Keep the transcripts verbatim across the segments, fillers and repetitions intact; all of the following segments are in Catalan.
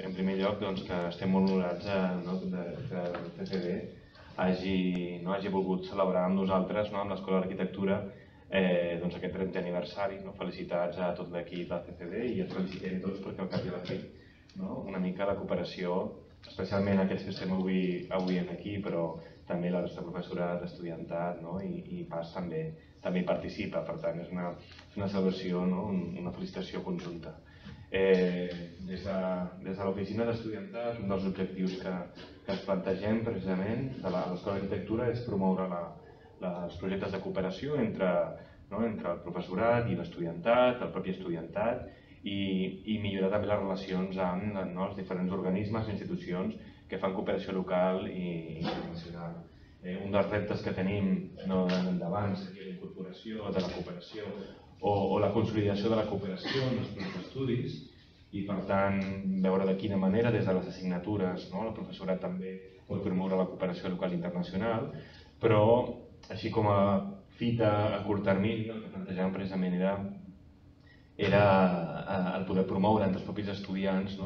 en primer lloc que estem molt honorats que el C C D hagi volgut celebrar amb nosaltres, amb l'Escola d'Arquitectura, aquest trentè aniversari. Felicitats a tot l'equip del C C D i ens felicitem tots perquè al cap i a la fi una mica la cooperació, especialment aquests que estem avui aquí, però també la resta de professorat, estudiantat i pas també hi participa. Per tant, és una celebració, una felicitació conjunta. Des de l'oficina d'estudiantat, un dels objectius que ens plantegem precisament de l'Escola d'Arquitectura és promoure els projectes de cooperació entre el professorat i l'estudiantat, el propi estudiantat, i millorar també les relacions amb els diferents organismes i institucions que fan cooperació local i internacional. Un dels reptes que tenim endavant seria la incorporació de la cooperació o la consolidació de la cooperació en els plans d'estudis i, per tant, veure de quina manera des de les assignatures el professorat també pot promoure la cooperació local i internacional, però, així com a fita a curt termini, el que plantejàvem precisament era el poder promoure entre els propis estudiants,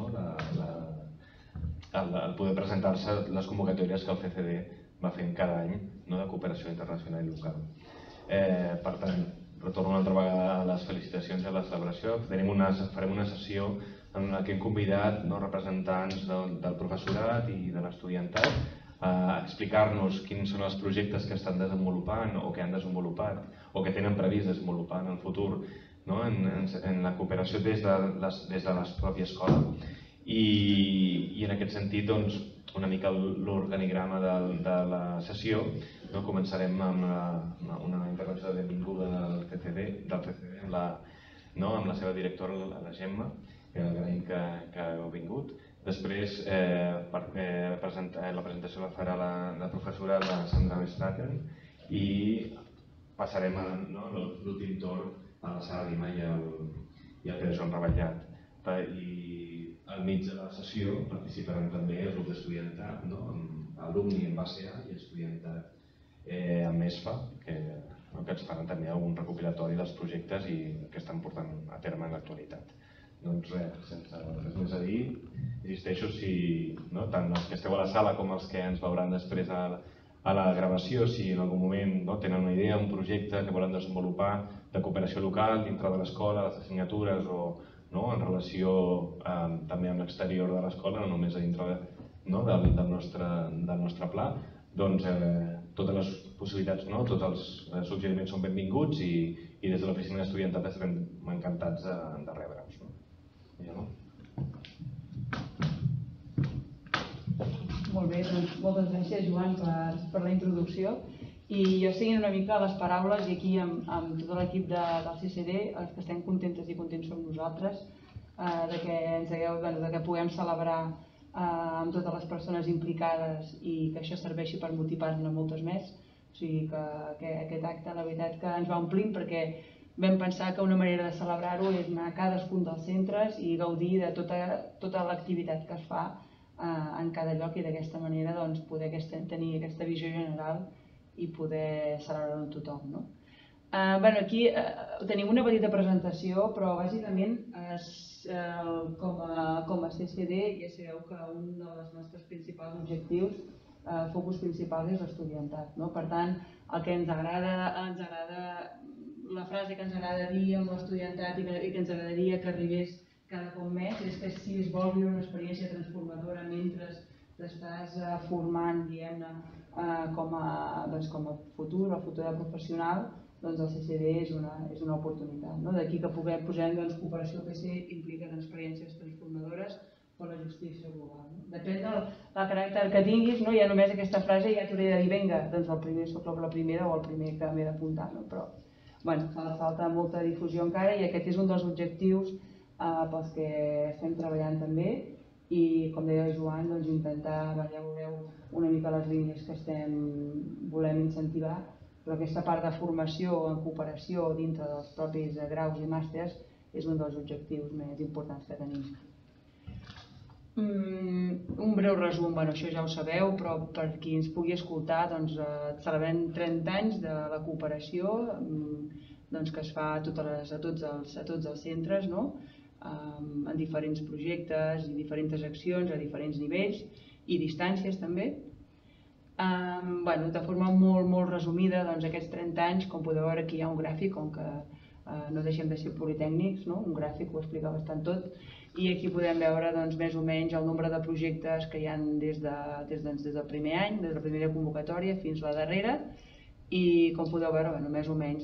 el poder presentar-se les convocatòries que el C C D va fent cada any de cooperació internacional i local. Per tant, retorno una altra vegada a les felicitacions i a la celebració. Farem una sessió en què hem convidat representants del professorat i de l'estudiantat a explicar-nos quins són els projectes que estan desenvolupant o que han desenvolupat o que tenen previst desenvolupar en el futur en la cooperació des de la pròpia escola. I en aquest sentit, una mica l'organigrama de la sessió, començarem amb una intervenció de benvinguda del C C D, amb la seva directora, la Gemma, que agraïm que hagueu vingut. Després, la presentació la farà la professora Sandra Verstraeten i passarem a l'últim torn a la Sara Lima i al Pere Joan Revetllat. Al mig de la sessió participaran també el grup d'estudiantat, alumni en base A i estudiantat amb ESFA, que ens faran també un recopilatori dels projectes que estan portant a terme en l'actualitat. Doncs res, sense res més a dir, insisteixo, tant els que esteu a la sala com els que ens veuran després a la gravació, si en algun moment tenen una idea, un projecte que volen desenvolupar de cooperació local dintre de l'escola, les assignatures o en relació també amb l'exterior de l'escola, no només a dintre del nostre pla, doncs totes les possibilitats, tots els suggeriments són benvinguts i des de l'oficina d'estudiantat estarem encantats de rebre'ls. Molt bé, doncs moltes gràcies, Joan, per la introducció. I jo seguint una mica les paraules, i aquí amb tot l'equip del C C D, els que estem contentes i contents som nosaltres, que puguem celebrar amb totes les persones implicades i que això serveixi per motivar-ne moltes més. O sigui que aquest acte, la veritat, que ens va omplint perquè vam pensar que una manera de celebrar-ho és anar a cadascun dels centres i gaudir de tota l'activitat que es fa en cada lloc i d'aquesta manera poder tenir aquesta visió general i poder celebrar-ho amb tothom. Aquí tenim una petita presentació, però bàsicament com a C C D ja sabeu que un dels nostres principals objectius, focus principal, és l'estudiantat. Per tant, el que ens agrada, la frase que ens agrada dir amb l'estudiantat i que ens agradaria que arribés cada cop més és que si es vol viure una experiència transformadora mentre t'estàs formant, diguem-ne, com a futur o futura professional, doncs el C C D és una oportunitat. D'aquí que posem cooperació P C implica experiències transformadores per la justícia global. Depèn del caràcter que tinguis, ja només aquesta frase ja t'hauré de dir vinga, doncs el primer soc la primera o el primer que m'he d'apuntar, però fa falta molta difusió encara i aquest és un dels objectius pels que estem treballant també i, com deia Joan, intentar, ja veureu una mica les línies que estem volem incentivar, però aquesta part de formació en cooperació dintre dels propis graus i màsters és un dels objectius més importants que tenim. Un breu resum, això ja ho sabeu, però per qui ens pugui escoltar, celebrem trenta anys de la cooperació que es fa a tots els centres. en diferents projectes i diferents accions a diferents nivells i distàncies també. De forma molt, molt resumida, aquests trenta anys, com podeu veure aquí hi ha un gràfic, com que no deixem de ser politècnics, un gràfic ho explica bastant tot, i aquí podem veure més o menys el nombre de projectes que hi ha des del primer any, des de la primera convocatòria fins a la darrera, i com podeu veure, més o menys,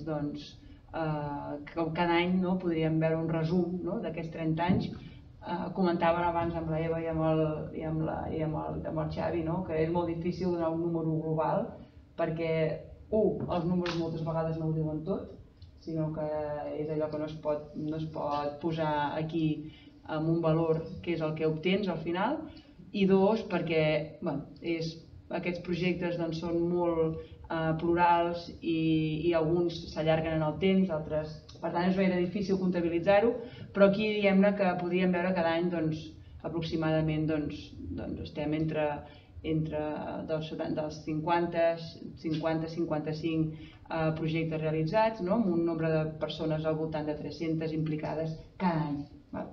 cada any podríem veure un resum d'aquests trenta anys. Comentaven abans amb l'Eva i amb el Xavi que és molt difícil donar un número global perquè, u, els números moltes vegades no ho diuen tot, sinó que és allò que no es pot posar aquí amb un valor que és el que obtens al final, i dos, perquè aquests projectes són molt plurals i alguns s'allarguen en el temps, altres... Per tant, és gaire difícil comptabilitzar-ho, però aquí diguem-ne que podríem veure cada any aproximadament estem entre dels cinquanta a cinquanta-cinc projectes realitzats, amb un nombre de persones al voltant de tres-centes implicades cada any.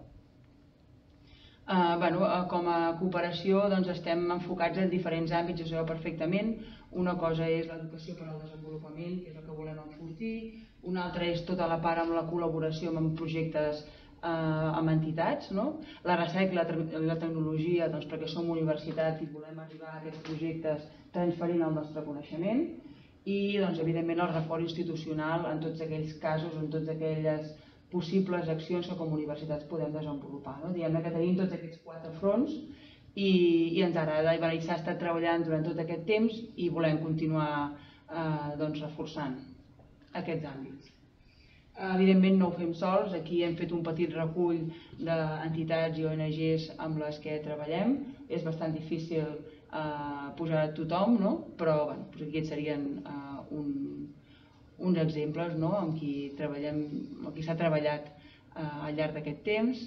Com a cooperació estem enfocats en diferents àmbits, ho sabeu perfectament. Una cosa és l'educació per al desenvolupament, que és el que volem enfortir. Una altra és tota la part amb la col·laboració amb projectes amb entitats. La recerca i la tecnologia, perquè som universitat i volem arribar a aquests projectes transferint el nostre coneixement. I, evidentment, el reforç institucional en tots aquells casos, en totes aquelles possibles accions que com a universitats podem desenvolupar. Diguem-ne que tenim tots aquests quatre fronts i ens agrada, i s'ha estat treballant durant tot aquest temps i volem continuar reforçant aquests àmbits. Evidentment no ho fem sols, aquí hem fet un petit recull d'entitats i O N Ges amb les que treballem. És bastant difícil posar tothom, però aquests serien uns exemples amb qui s'ha treballat al llarg d'aquest temps.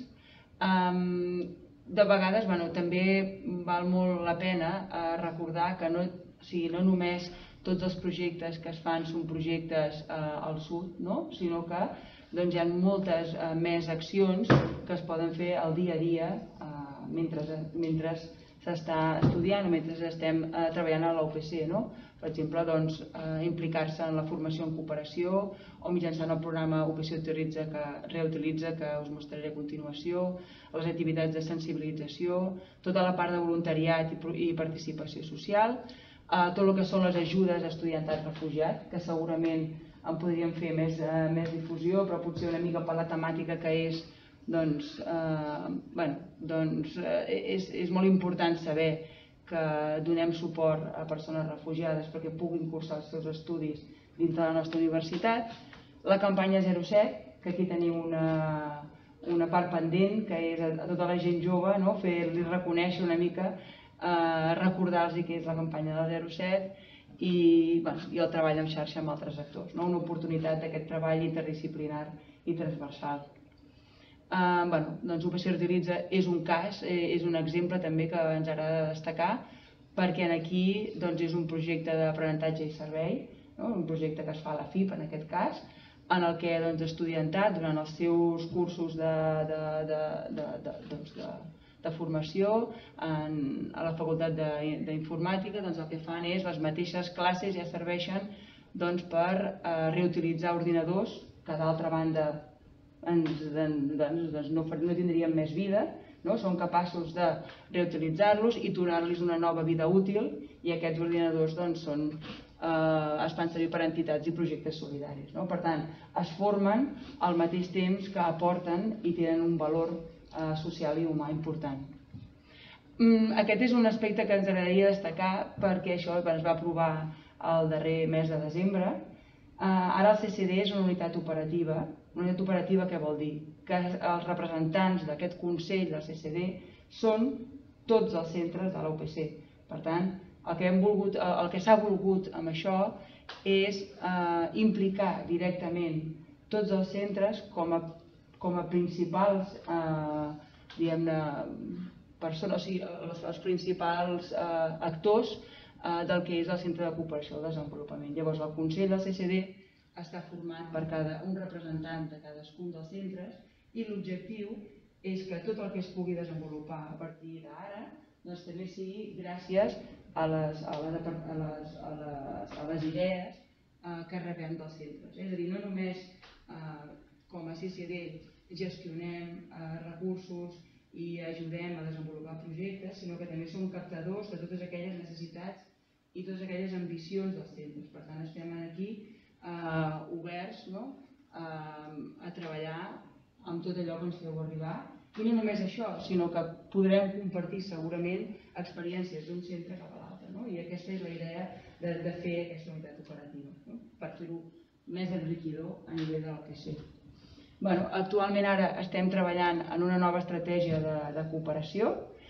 De vegades també val molt la pena recordar que no només tots els projectes que es fan són projectes al sud, sinó que hi ha moltes més accions que es poden fer al dia a dia mentre s'està estudiant o mentre estem treballant a la U P C. Per exemple, implicar-se en la formació en cooperació o mitjançant el programa U P C Reutilitza, que us mostraré a continuació, les activitats de sensibilització, tota la part de voluntariat i participació social, tot el que són les ajudes a estudiantat refugiat, que segurament en podríem fer més difusió, però potser una mica per la temàtica que és, doncs, és molt important saber que donem suport a persones refugiades perquè puguin cursar els seus estudis dintre de la nostra universitat. La campanya zero set, que aquí tenim una part pendent, que és a tota la gent jove, fer-li reconèixer una mica, recordar-los què és la campanya del zero set i el treball en xarxa amb altres actors. Una oportunitat d'aquest treball interdisciplinar i transversal. U P C Reutilitza és un cas, és un exemple també que ens agrada destacar, perquè aquí és un projecte d'aprenentatge i servei, un projecte que es fa a la F I P en aquest cas, en el que estudiantat, durant els seus cursos de formació a la Facultat d'Informàtica, el que fan és les mateixes classes ja serveixen per reutilitzar ordinadors que d'altra banda no tindrien més vida, són capaços de reutilitzar-los i donar-los una nova vida útil, i aquests ordinadors es fan servir per entitats i projectes solidaris. Per tant, es formen al mateix temps que aporten i tenen un valor social i humà important. Aquest és un aspecte que ens agradaria destacar perquè això es va aprovar el darrer mes de desembre. Ara el C C D és una unitat operativa. Una unitat operativa què vol dir? Que els representants d'aquest Consell del C C D són tots els centres de la U P C. Per tant, el que s'ha volgut amb això és implicar directament tots els centres com a principals persones, o sigui, els principals actors del que és el Centre de Cooperació al Desenvolupament. Llavors, el Consell del C C D està format per un representant de cadascun dels centres i l'objectiu és que tot el que es pugui desenvolupar a partir d'ara doncs també sigui gràcies a les, a les, a les, a les, a les idees eh, que rebem dels centres. És a dir, no només eh, com a C C D gestionem eh, recursos i ajudem a desenvolupar projectes, sinó que també som captadors de totes aquelles necessitats i totes aquelles ambicions dels centres. Per tant, estem aquí eh, oberts, no? eh, a treballar amb tot allò que ens feu arribar. I no només això, sinó que podrem compartir segurament experiències d'un centre cap a l'altre. No? I aquesta és la idea de, de fer aquesta unitat operativa, no? Per fer-ho més enriquidor a nivell del P C. Bueno, actualment ara estem treballant en una nova estratègia de, de cooperació.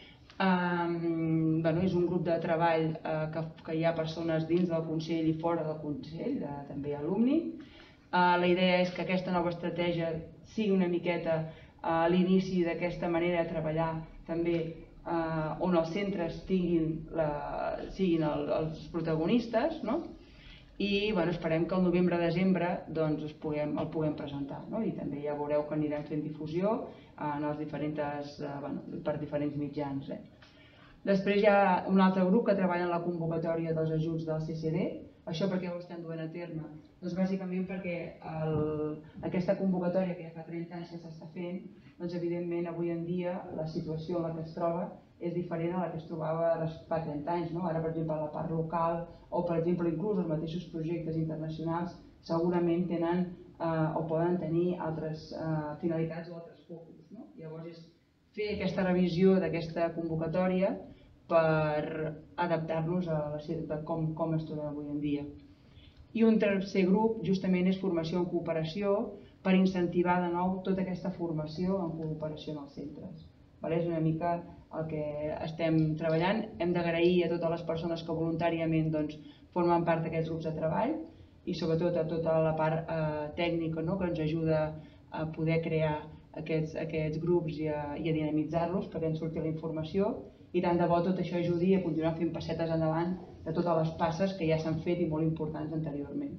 Um, bueno, és un grup de treball uh, que, que hi ha persones dins del Consell i fora del Consell, de, també alumni. Uh, la idea és que aquesta nova estratègia sigui una miqueta a l'inici d'aquesta manera de treballar també eh, on els centres tinguin la, siguin el, els protagonistes, no? I bueno, esperem que el novembre-desembre doncs, el puguem, el puguem presentar, no? I també ja veureu que anirem fent difusió en els diferents, eh, bueno, per diferents mitjans. Eh? Després hi ha un altre grup que treballa en la convocatòria dels ajuts del C C D. Això per què ho estem duent a terme? Doncs bàsicament perquè el, aquesta convocatòria que ja fa trenta anys que s'està fent, doncs evidentment avui en dia la situació en la que es troba és diferent a la que es trobava fa trenta anys. No? Ara, per exemple, la part local o, per exemple, inclús els mateixos projectes internacionals segurament tenen eh, o poden tenir altres eh, finalitats o altres focus. No? Llavors és fer aquesta revisió d'aquesta convocatòria per adaptar-nos a la, a com, com es trobem avui en dia. I un tercer grup justament és formació en cooperació per incentivar de nou tota aquesta formació en cooperació en els centres. És una mica el que estem treballant. Hem d'agrair a totes les persones que voluntàriament formen part d'aquests grups de treball i sobretot a tota la part tècnica que ens ajuda a poder crear aquests grups i a dinamitzar-los perquè ens surti la informació. I tant de bo tot això ajudi a continuar fent passetes endavant de totes les passes que ja s'han fet i molt importants anteriorment.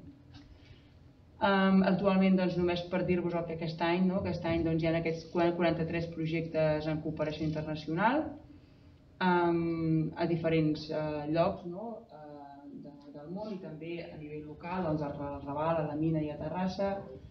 Actualment, només per dir-vos el que aquest any, aquest any hi ha aquests quaranta-tres projectes en cooperació internacional a diferents llocs del món i també a nivell local, al Raval, a la Mina i a Terrassa.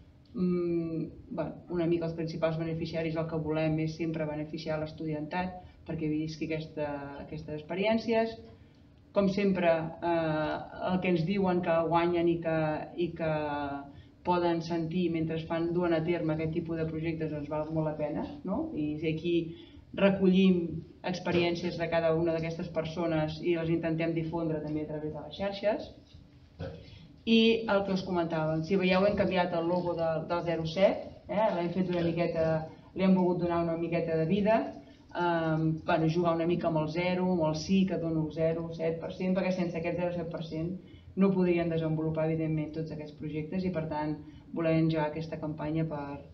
Una mica els principals beneficiaris el que volem és sempre beneficiar l'estudiantat perquè visqui aquestes experiències. Com sempre, el que ens diuen que guanyen i que poden sentir mentre fan duen a terme aquest tipus de projectes ens val molt la pena. I aquí recollim experiències de cada una d'aquestes persones i les intentem difondre també a través de les xarxes. I el que us comentàvem, si veieu hem canviat el logo del zero set, l'hem fet una miqueta, li hem volgut donar una miqueta de vida, jugar una mica amb el zero, amb el sí que dono el zero coma set per cent, perquè sense aquest zero coma set per cent no podrien desenvolupar evidentment tots aquests projectes i per tant volem engegar aquesta campanya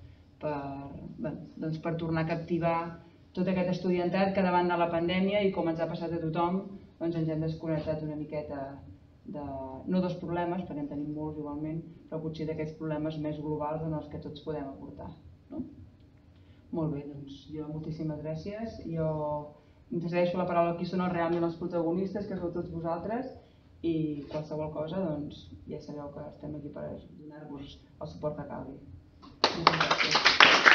per tornar a captivar tot aquest estudiantat que davant de la pandèmia i com ens ha passat a tothom ens hem desconnectat una miqueta no dels problemes, perquè en tenim molts igualment, però potser d'aquests problemes més globals en els que tots podem aportar. Molt bé, doncs jo moltíssimes gràcies. Jo em cedeixo la paraula a qui són realment els protagonistes, que sou tots vosaltres, i qualsevol cosa, doncs ja sabeu que estem aquí per donar-vos el suport que calgui. Moltes gràcies.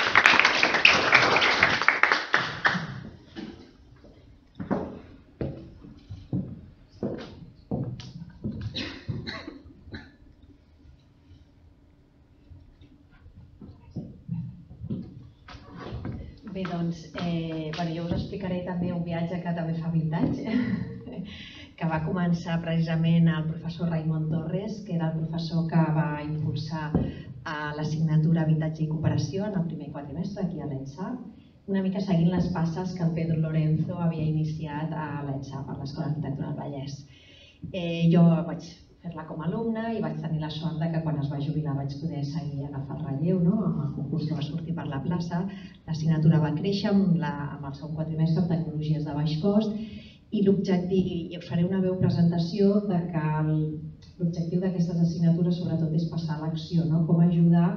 Bé, doncs, jo us explicaré també un viatge que també fa vint anys, que va començar precisament el professor Raimon Torres, que era el professor que va impulsar l'assignatura Habitatge i Cooperació en el primer quadrimestre aquí a l'ENSA, una mica seguint les passes que el Pedro Lorenzo havia iniciat a l'ENSA, per l'Escola d'Arquitectura del Vallès. Jo vaig fer-la com a alumna i vaig tenir la sort que quan es va jubilar vaig poder seguir a agafar el relleu, amb el concurs que va sortir per la plaça. L'assignatura va créixer amb el segon quadrimestre en tecnologies de baix cost i us faré una breu presentació que l'objectiu d'aquestes assignatures sobretot és passar a l'acció, com ajudar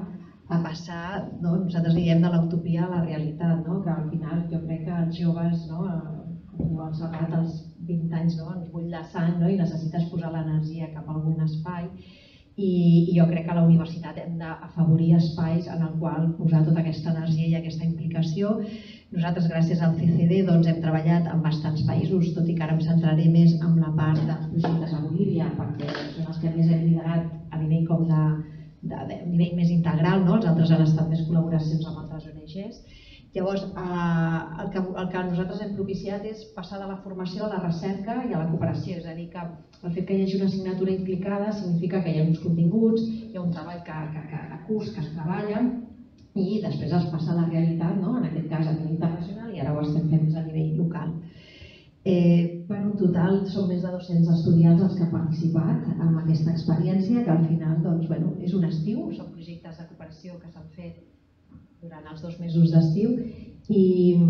va passar, no? Nosaltres diem de l'utopia a la realitat, no? Que al final jo crec que els joves, no? Com diu el Serrat, als vint anys, no? Ens bull la sang, no? I necessites posar l'energia cap a algun espai. I jo crec que a la universitat hem d'afavorir espais en el qual posar tota aquesta energia i aquesta implicació. Nosaltres, gràcies al C C D, hem treballat en bastants països, tot i que ara em centraré més en la part dels projectes a Bolívia, perquè són els que més hem liderat a nivell com de, de, de nivell més integral, no? Els altres han estat més col·laboracions amb altres O N Ges. Llavors, el que, el que nosaltres hem propiciat és passar de la formació a la recerca i a la cooperació, és a dir, que el fet que hi hagi una assignatura implicada significa que hi ha uns continguts, hi ha un treball que, que, que, de curs que es treballa i després es passa a la realitat, no? En aquest cas a nivell internacional i ara ho estem fent a nivell local. Eh, bueno, en total són més de dos-cents estudiants els que han participat en aquesta experiència, que al final doncs, bueno, és un estiu, són projectes de cooperació que s'han fet durant els dos mesos d'estiu i,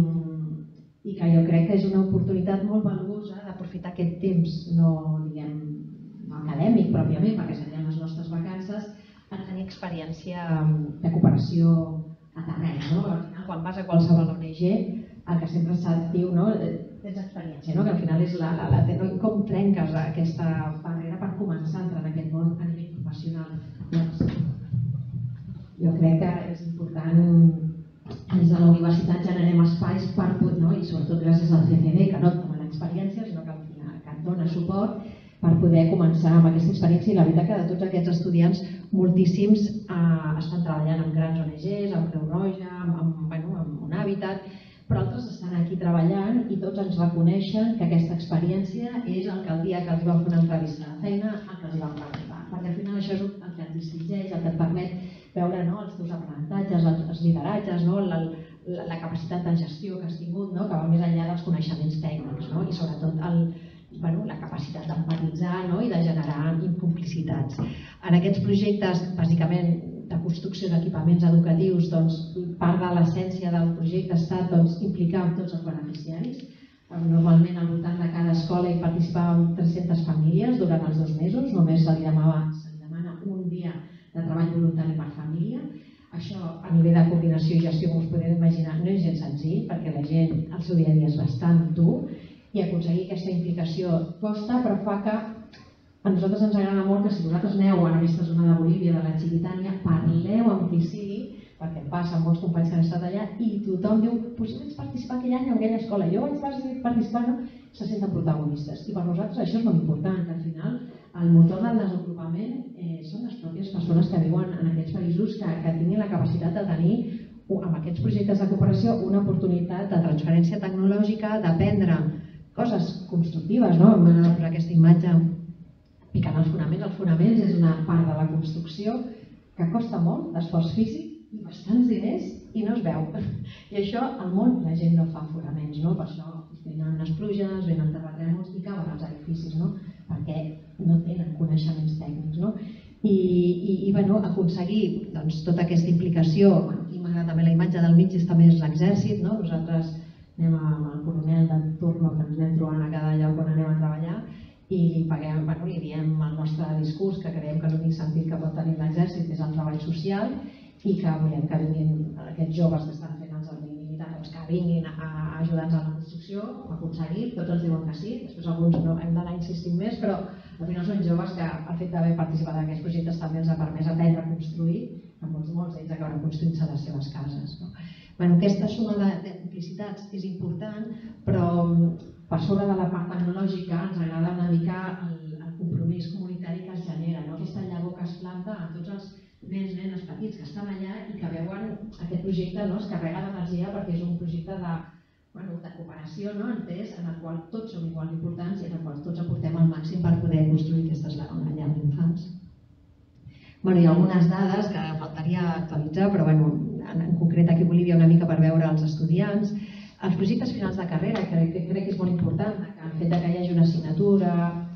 i que jo crec que és una oportunitat molt valuosa d'aprofitar aquest temps, no, diguem, no acadèmic pròpiament, perquè serien les nostres vacances, a tenir experiència de cooperació a terreny. No? Al final, quan vas a qualsevol O N G, el que sempre se't diu, no? Tens experiència, no? Que al final és la, la, la, no? Com trenques aquesta barrera per començar a entrar en aquest món a nivell professional. Doncs, jo crec que és important, des de la universitat generem espais per, no? I sobretot gràcies al C C D, que no et dona l'experiència, sinó que, que et dona suport per poder començar amb aquesta experiència. I la veritat que de tots aquests estudiants, moltíssims eh, estan treballant amb grans O N Ges, amb Creu Roja, amb, amb, bueno, amb un hàbitat, però altres estan aquí treballant i tots ens reconeixen que aquesta experiència és el que el dia que els vam fer una entrevista de feina el que els vam preguntar, perquè al final això és el que et distingeix, el que et permet veure, no? Els teus aprenentatges, els, els lideratges, no? la, la, la capacitat de gestió que has tingut, no? Que va més enllà dels coneixements tècnics, no? I sobretot el, bueno, la capacitat d'empatitzar, no? I de generar complicitats. En aquests projectes, bàsicament, de construcció d'equipaments educatius, doncs, part de l'essència del projecte ha estat doncs, implicar amb tots els beneficiaris. Normalment al voltant de cada escola hi participaven tres-centes famílies durant els dos mesos, només se li demana, se li demana un dia de treball voluntari per família. Això a nivell de coordinació i gestió, com us podeu imaginar, no és gens senzill, perquè la gent el seu dia a dia és bastant dur i aconseguir aquesta implicació costa, però fa que a nosaltres ens agrada molt que si vosaltres aneu a aquesta zona de Bolívia, de la Chiquitania, parleu amb qui sigui, perquè em passa amb molts companys que han estat allà i tothom diu, potser vaig participar aquell any en aquella escola, jo vaig participar, no? Se senten protagonistes. I per nosaltres això és molt important, que al final el motor del desenvolupament eh, són les pròpies persones que viuen en aquests països que, que tinguin la capacitat de tenir amb aquests projectes de cooperació una oportunitat de transferència tecnològica, d'aprendre coses constructives, no? M'agrada posar aquesta imatge picant els fonaments. Els fonaments és una part de la construcció que costa molt d'esforç físic i bastants diners i no es veu. I això al món la gent no fa fonaments, no? Per això venen les pluges, venen terratrèmols i cauen els edificis, no? Perquè no tenen coneixements tècnics, no? I, i, i bueno, aconseguir doncs, tota aquesta implicació, bueno, i m'agrada també la imatge del mig, també és l'exèrcit, no? Nosaltres anem amb el coronel de turno que ens anem trobant a cada lloc on anem a treballar i li, paguem, bueno, li diem el nostre discurs que creiem que l'únic sentit que pot tenir l'exèrcit és el treball social i que volem que vinguin aquests joves que estan fent el servei militar, doncs que vinguin a ajudar-nos a la construcció, a aconseguir, tots ens diuen que sí, després alguns no hem d'anar insistint més, però al final són joves que el fet d'haver participat en aquests projectes també els ha permès aprendre a construir, amb molts, molts d'ells acabaran construint-se les seves cases. No? Bueno, aquesta suma de, de complicitats és important, però per sobre de la part tecnològica ens agrada una mica el, el compromís comunitari que es genera, no? Aquesta llavor que es planta a tots els nens, nenes petits que estan allà i que veuen aquest projecte, no? Es carrega d'energia perquè és un projecte de, bueno, de cooperació, no? Entès, en el qual tots som igual d'importants i en el qual tots aportem el màxim per poder construir aquestes llars d'infants. Bueno, hi ha algunes dades que faltaria actualitzar, però bueno, en, en concret aquí a Bolívia una mica per veure els estudiants. Els projectes finals de carrera, que crec, crec que és molt important, que el fet que hi hagi una assignatura,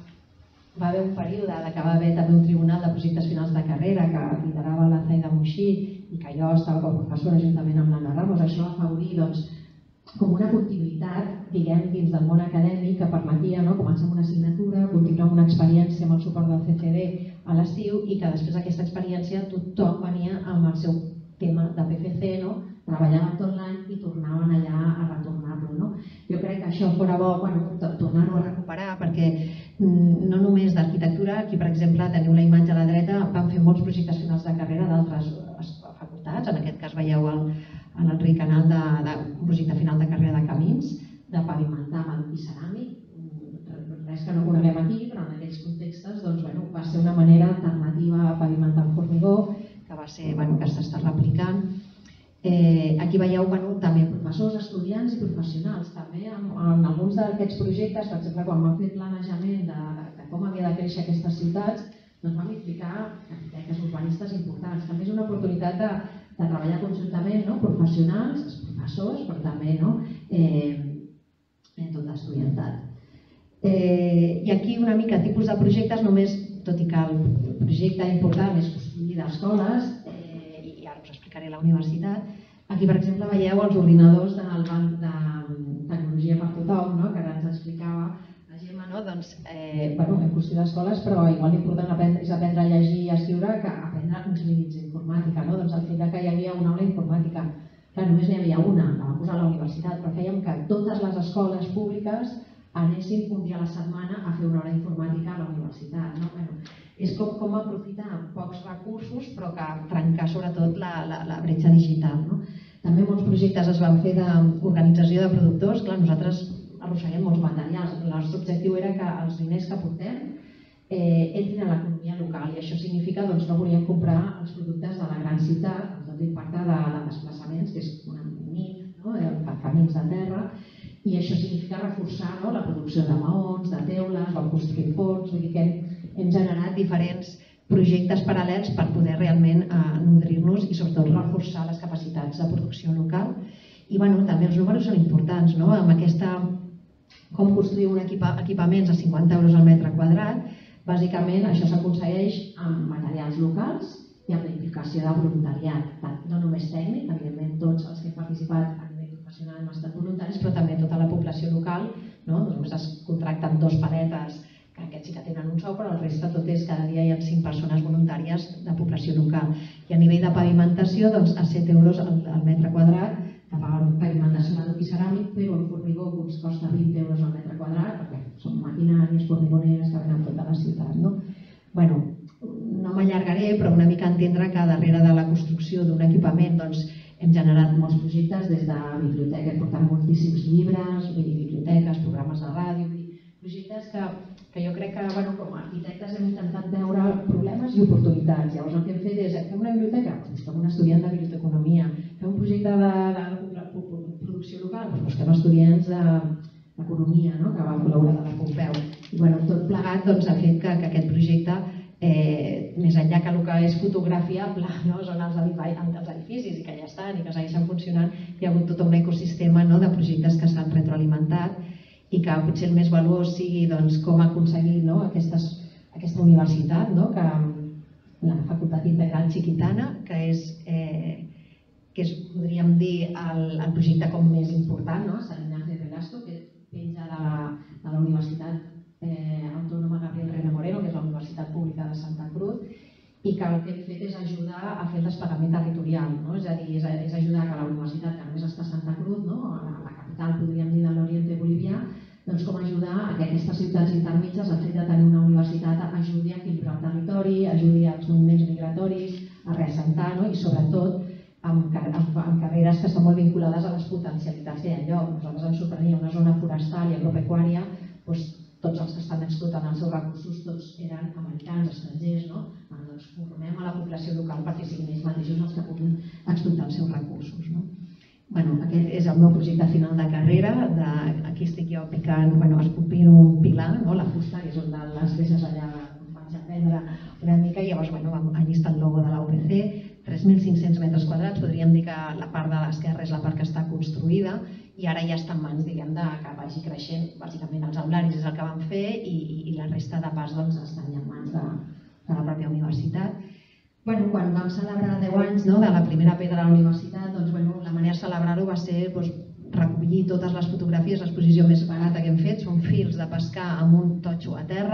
va haver un període que va haver també un tribunal de projectes finals de carrera que liderava la Zaida Moixí i que jo estava com a professora juntament amb l'Anna Ramos. Això va afavorir doncs, com una continuïtat, diguem, dins del món acadèmic que permetia, no, començar amb una assignatura, continuar amb una experiència amb el suport del C C D a l'estiu i que després d'aquesta experiència tothom venia amb el seu tema de P F C, no? Treballaven tot l'any i tornaven allà a retornar-lo. No? Jo crec que això fora bo, bueno, tornar-ho a recuperar, perquè no només d'arquitectura, aquí per exemple teniu la imatge a la dreta, van fer molts projectes finals de carrera d'altres facultats, en aquest cas veieu l'Enric Canal d'un projecte final de carrera de camins, de pavimentar amb adob i ceràmic, res que no coneguem aquí, però en aquells contextes doncs, bueno, va ser una manera alternativa a pavimentar amb formigó, que va ser, bueno, que s'està replicant. Eh, aquí veieu bueno, també professors, estudiants i professionals. També en, en alguns d'aquests projectes, per exemple, quan vam fer planejament de, de com havia de créixer aquestes ciutats, doncs vam implicar arquitectes urbanistes importants. També és una oportunitat de, de treballar conjuntament, no? Professionals, els professors, però també no? eh, tot l'estudiantat. Eh, I aquí una mica tipus de projectes, només, tot i que el projecte important és construir d'escoles, i ara us explicaré la universitat. Aquí, per exemple, veieu els ordinadors del Banc de Tecnologia per Tothom, no? Que ara ens explicava la Gemma. No? Doncs, eh, bueno, hem construït escoles, però igual l'important és aprendre a llegir i a escriure que aprendre uns límits d'informàtica. No? Doncs el fet que hi havia una aula informàtica, clar, només n'hi havia una, la vam posar a la universitat, però fèiem que totes les escoles públiques anessin un dia a la setmana a fer una hora informàtica a la universitat. No? Bueno, és com, com aprofitar pocs recursos però que trencar sobretot la, la, la bretxa digital. No? També molts projectes es van fer d'organització de productors. Clar, nosaltres arrosseguem molts materials. El nostre objectiu era que els diners que portem eh, entrin a l'economia local i això significa doncs, no volíem comprar els productes de la gran ciutat, amb tot l'impacte de, de desplaçaments, que és una nit, no? Per camins de terra, i això significa reforçar no? La producció de maons, de teules, vam construir forns, vull dir que hem generat diferents projectes paral·lels per poder realment eh, nodrir-nos i sobretot reforçar les capacitats de producció local. I bueno, també els números són importants, no? Amb aquesta, com construir un equipa, equipaments a cinquanta euros al metre quadrat, bàsicament això s'aconsegueix amb materials locals i amb la implicació de voluntariat, no només tècnic, evidentment tots els que hem participat a nivell professional hem estat voluntaris, però també tota la població local, no? Només es contracten dos paletes, que aquests sí que tenen un sou, però el reste tot és cada dia hi ha cinc persones voluntàries de població local. I a nivell de pavimentació, doncs, a set euros al, al metre quadrat, que paguen pavimentació d'adob i ceràmic, però un formigó que us costa vint euros al metre quadrat, perquè són maquinàries, formigoneres que venen tota la ciutat. No? Bueno, no m'allargaré, però una mica entendre que darrere de la construcció d'un equipament doncs, hem generat molts projectes des de biblioteca, portant moltíssims llibres, biblioteques, programes de ràdio, projectes que, que jo crec que bueno, com a arquitectes hem intentat veure problemes i oportunitats. Llavors el que hem fet és fer una biblioteca, doncs busquem un estudiant de biblioteconomia, fer un projecte de, de, de producció local, doncs busquem estudiants d'economia, no? Que van col·laborar de la Pompeu. I bueno, tot plegat doncs, ha fet que, que aquest projecte, eh, més enllà que el que és fotografiable, no? Són els edificis i que ja estan i que segueixen funcionant, hi ha hagut tot un ecosistema no? De projectes que s'han retroalimentat i que potser el més valuós sigui doncs, com aconseguir no? Aquestes, aquesta universitat, no? Que la Facultat Integral Chiquitana, que és, eh, que és podríem dir, el, el projecte com més important, no? Sant Ignacio de Velasco, que penja de la, de la Universitat eh, Autònoma Gabriel Reina Moreno, que és la Universitat Pública de Santa Cruz, i que el que hem fet és ajudar a fer el desplegament territorial, no? És a dir, és, és ajudar que la universitat, que només està a Santa Cruz, no? a la, la capital, podríem dir, de l'Oriente bolivià, doncs com ajudar a que aquestes ciutats intermitges, el fet de tenir una universitat, ajudi a equilibrar el territori, ajudi als moviments migratoris, a reassentar, no? I sobretot amb, amb, amb carreres que estan molt vinculades a les potencialitats que hi ha lloc. Nosaltres ens sorprenia una zona forestal i agropecuària, doncs, tots els que estan explotant els seus recursos, tots eren americans, estrangers, no? Doncs formem a la població local perquè siguin ells mateixos els que puguin explotar els seus recursos. No? Bueno, aquest és el meu projecte final de carrera. De, aquí estic jo picant, bueno, esculpint un pilar, no? La fusta, que és un de les peces allà on vaig aprendre una mica, i llavors bueno, allí està el logo de la U P C, tres mil cinc-cents metres quadrats, podríem dir que la part de l'esquerra és la part que està construïda i ara ja està en mans, diguem, de que vagi creixent, bàsicament els aularis és el que vam fer i, i, i la resta de pas doncs, estan ja en mans de, de la pròpia universitat. Bueno, quan vam celebrar deu anys no, de la primera pedra a la universitat, doncs, bueno, la manera de celebrar-ho va ser doncs, recollir totes les fotografies, l'exposició més barata que hem fet, són fils de pescar amb un totxo a terra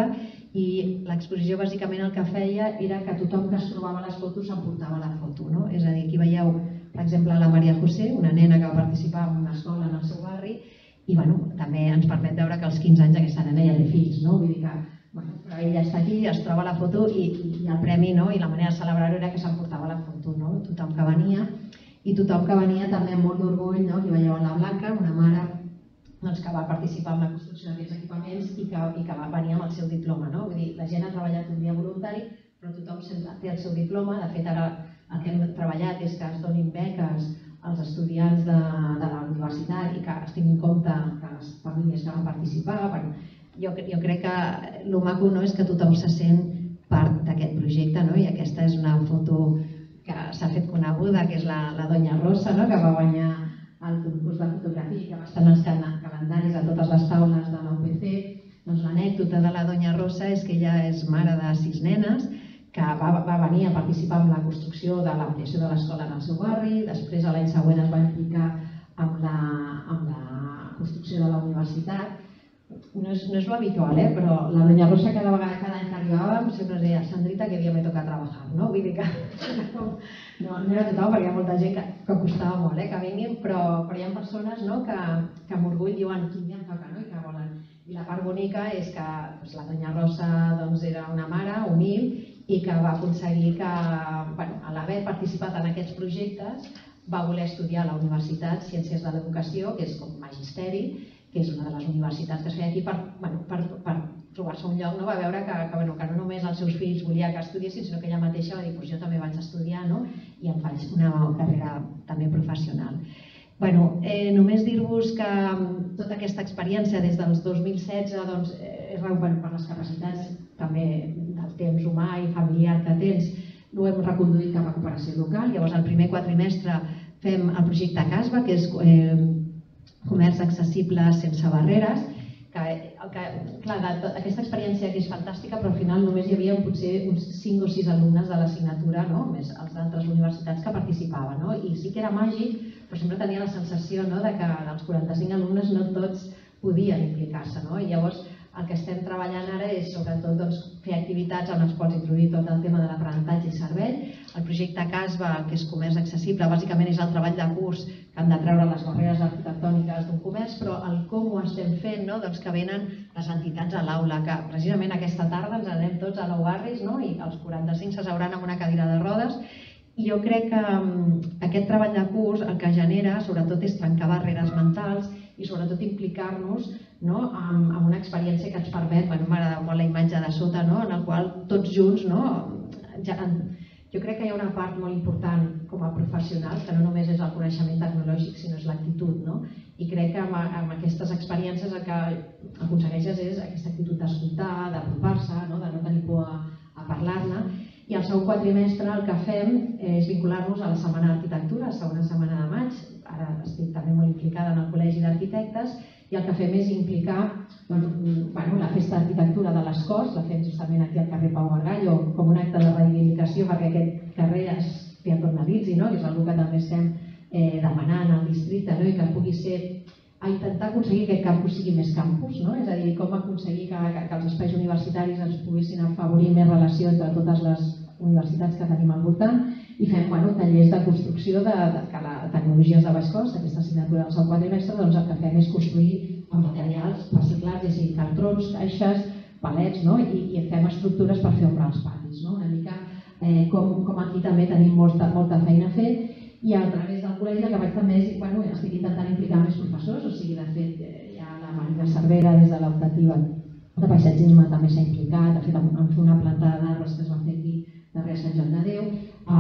i l'exposició bàsicament el que feia era que tothom que es trobava a les fotos s'emportava la foto. No? És a dir, aquí veieu, per exemple, la Maria José, una nena que va participar en una escola en el seu barri, i bueno, també ens permet veure que als quinze anys aquesta nena ja té fills, no? Vull dir que bueno, però ella està aquí, es troba la foto i, i el premi, no? I la manera de celebrar-ho era que s'emportava la foto, no? Tothom que venia, i tothom que venia també amb molt d'orgull, no? Aquí veieu la Blanca, una mare doncs, que va participar en la construcció d'aquests equipaments i que, i que va venir amb el seu diploma, no? Vull dir, la gent ha treballat un dia voluntari, però tothom sempre té el seu diploma. De fet, ara el que hem treballat és que es donin beques als estudiants de, de la universitat i que es tingui en compte que les famílies que van participar. Bueno, jo, jo crec que el maco no és que tothom se sent part d'aquest projecte, no? I aquesta és una foto que s'ha fet coneguda, que és la, la Doña Rosa, no? Que va guanyar el concurs de fotografia, que va estar en els calendaris a totes les taules de l'U P C. Doncs l'anècdota de la Doña Rosa és que ella és mare de sis nenes, que va, va venir a participar en la construcció de l'ampliació de l'escola en el seu barri, després l'any següent es va implicar amb la, amb la construcció de la universitat. No és, no és lo habitual, eh? Però la Doña Rosa cada vegada, cada any que arribàvem sempre es deia Sandrita, que dia me toca treballar, no? Vull dir que no, no era tothom, perquè hi ha molta gent que, que costava molt eh, que vinguin, però, però hi ha persones no, que, que amb orgull diuen quin dia em toca, no? I que volen. I la part bonica és que doncs, la Doña Rosa doncs, era una mare humil i que va aconseguir que, bueno, a l'haver participat en aquests projectes, va voler estudiar a la Universitat Ciències de l'Educació, que és com magisteri, que és una de les universitats que es feia aquí per, bueno, per, per trobar-se un lloc. No? Va veure que, que, bueno, que no només els seus fills volia que estudiessin, sinó que ella mateixa va dir pues jo també vaig estudiar, no? I em faig una carrera també professional. Bueno, eh, només dir-vos que tota aquesta experiència des del dos mil setze doncs, és bueno, per les capacitats també del temps humà i familiar que tens, ho hem reconduït cap a cooperació local. Llavors, el primer quadrimestre fem el projecte CASBA, que és eh, comerç accessible sense barreres, que, que clar, de, aquesta experiència que és fantàstica, però al final només hi havia potser uns cinc o sis alumnes de l'assignatura, no? Més els d'altres universitats que participaven, no? I sí que era màgic, però sempre tenia la sensació no? de que dels quaranta-cinc alumnes no tots podien implicar-se, no? I llavors el que estem treballant ara és sobretot doncs, fer activitats en les quals introduir tot el tema de l'aprenentatge i servei. El projecte CASBA, que és comerç accessible, bàsicament és el treball de curs que han de treure les barreres arquitectòniques d'un comerç, però el com ho estem fent, no? Doncs que venen les entitats a l'aula, que precisament aquesta tarda ens anem tots a Nou Barris, no? I els quaranta-cinc s'asseuran amb una cadira de rodes. I jo crec que aquest treball de curs el que genera sobretot és trencar barreres mentals i sobretot implicar-nos no, amb, amb una experiència que ens permet, bueno, m'agrada molt la imatge de sota, no, en el qual tots junts, no, ja, jo crec que hi ha una part molt important com a professionals, que no només és el coneixement tecnològic, sinó és l'actitud, no? I crec que amb, amb aquestes experiències el que aconsegueixes és aquesta actitud d'escoltar, d'apropar-se, no, de no tenir por a, a parlar-ne. I el segon quadrimestre el que fem és vincular-nos a la Setmana d'Arquitectura, la segona setmana de maig. Ara estic també molt implicada en el Col·legi d'Arquitectes i el que fem és implicar doncs, bueno, la festa d'arquitectura de les Corts, la fem justament aquí al carrer Pau Margallo com un acte de reivindicació perquè aquest carrer es peatonalitzi, no? Que és una que també estem eh, demanant al districte, no? I que pugui ser a intentar aconseguir que aquest campus sigui més campus, no? És a dir, com aconseguir que, que, que els espais universitaris ens poguessin afavorir més relació entre totes les universitats que tenim al voltant i fem bueno, tallers de construcció de, de, de la tecnologies de baix cost, aquesta assignatura del seu quadrimestre, doncs el que fem és construir amb materials reciclats, ja sigui cartrons, caixes, palets, no? I, i fem estructures per fer ombra als patis, no? Una mica eh, com, com aquí també tenim molta, molta feina a fer. I a través del col·legi el que vaig també és, bueno, estic intentant implicar més professors, o sigui, de fet, hi ha la Marina Cervera des de l'optativa de paisatgisme també s'ha implicat, de fet, vam fer una plantada d'arbres que es va fer aquí darrere Sant Joan de Déu,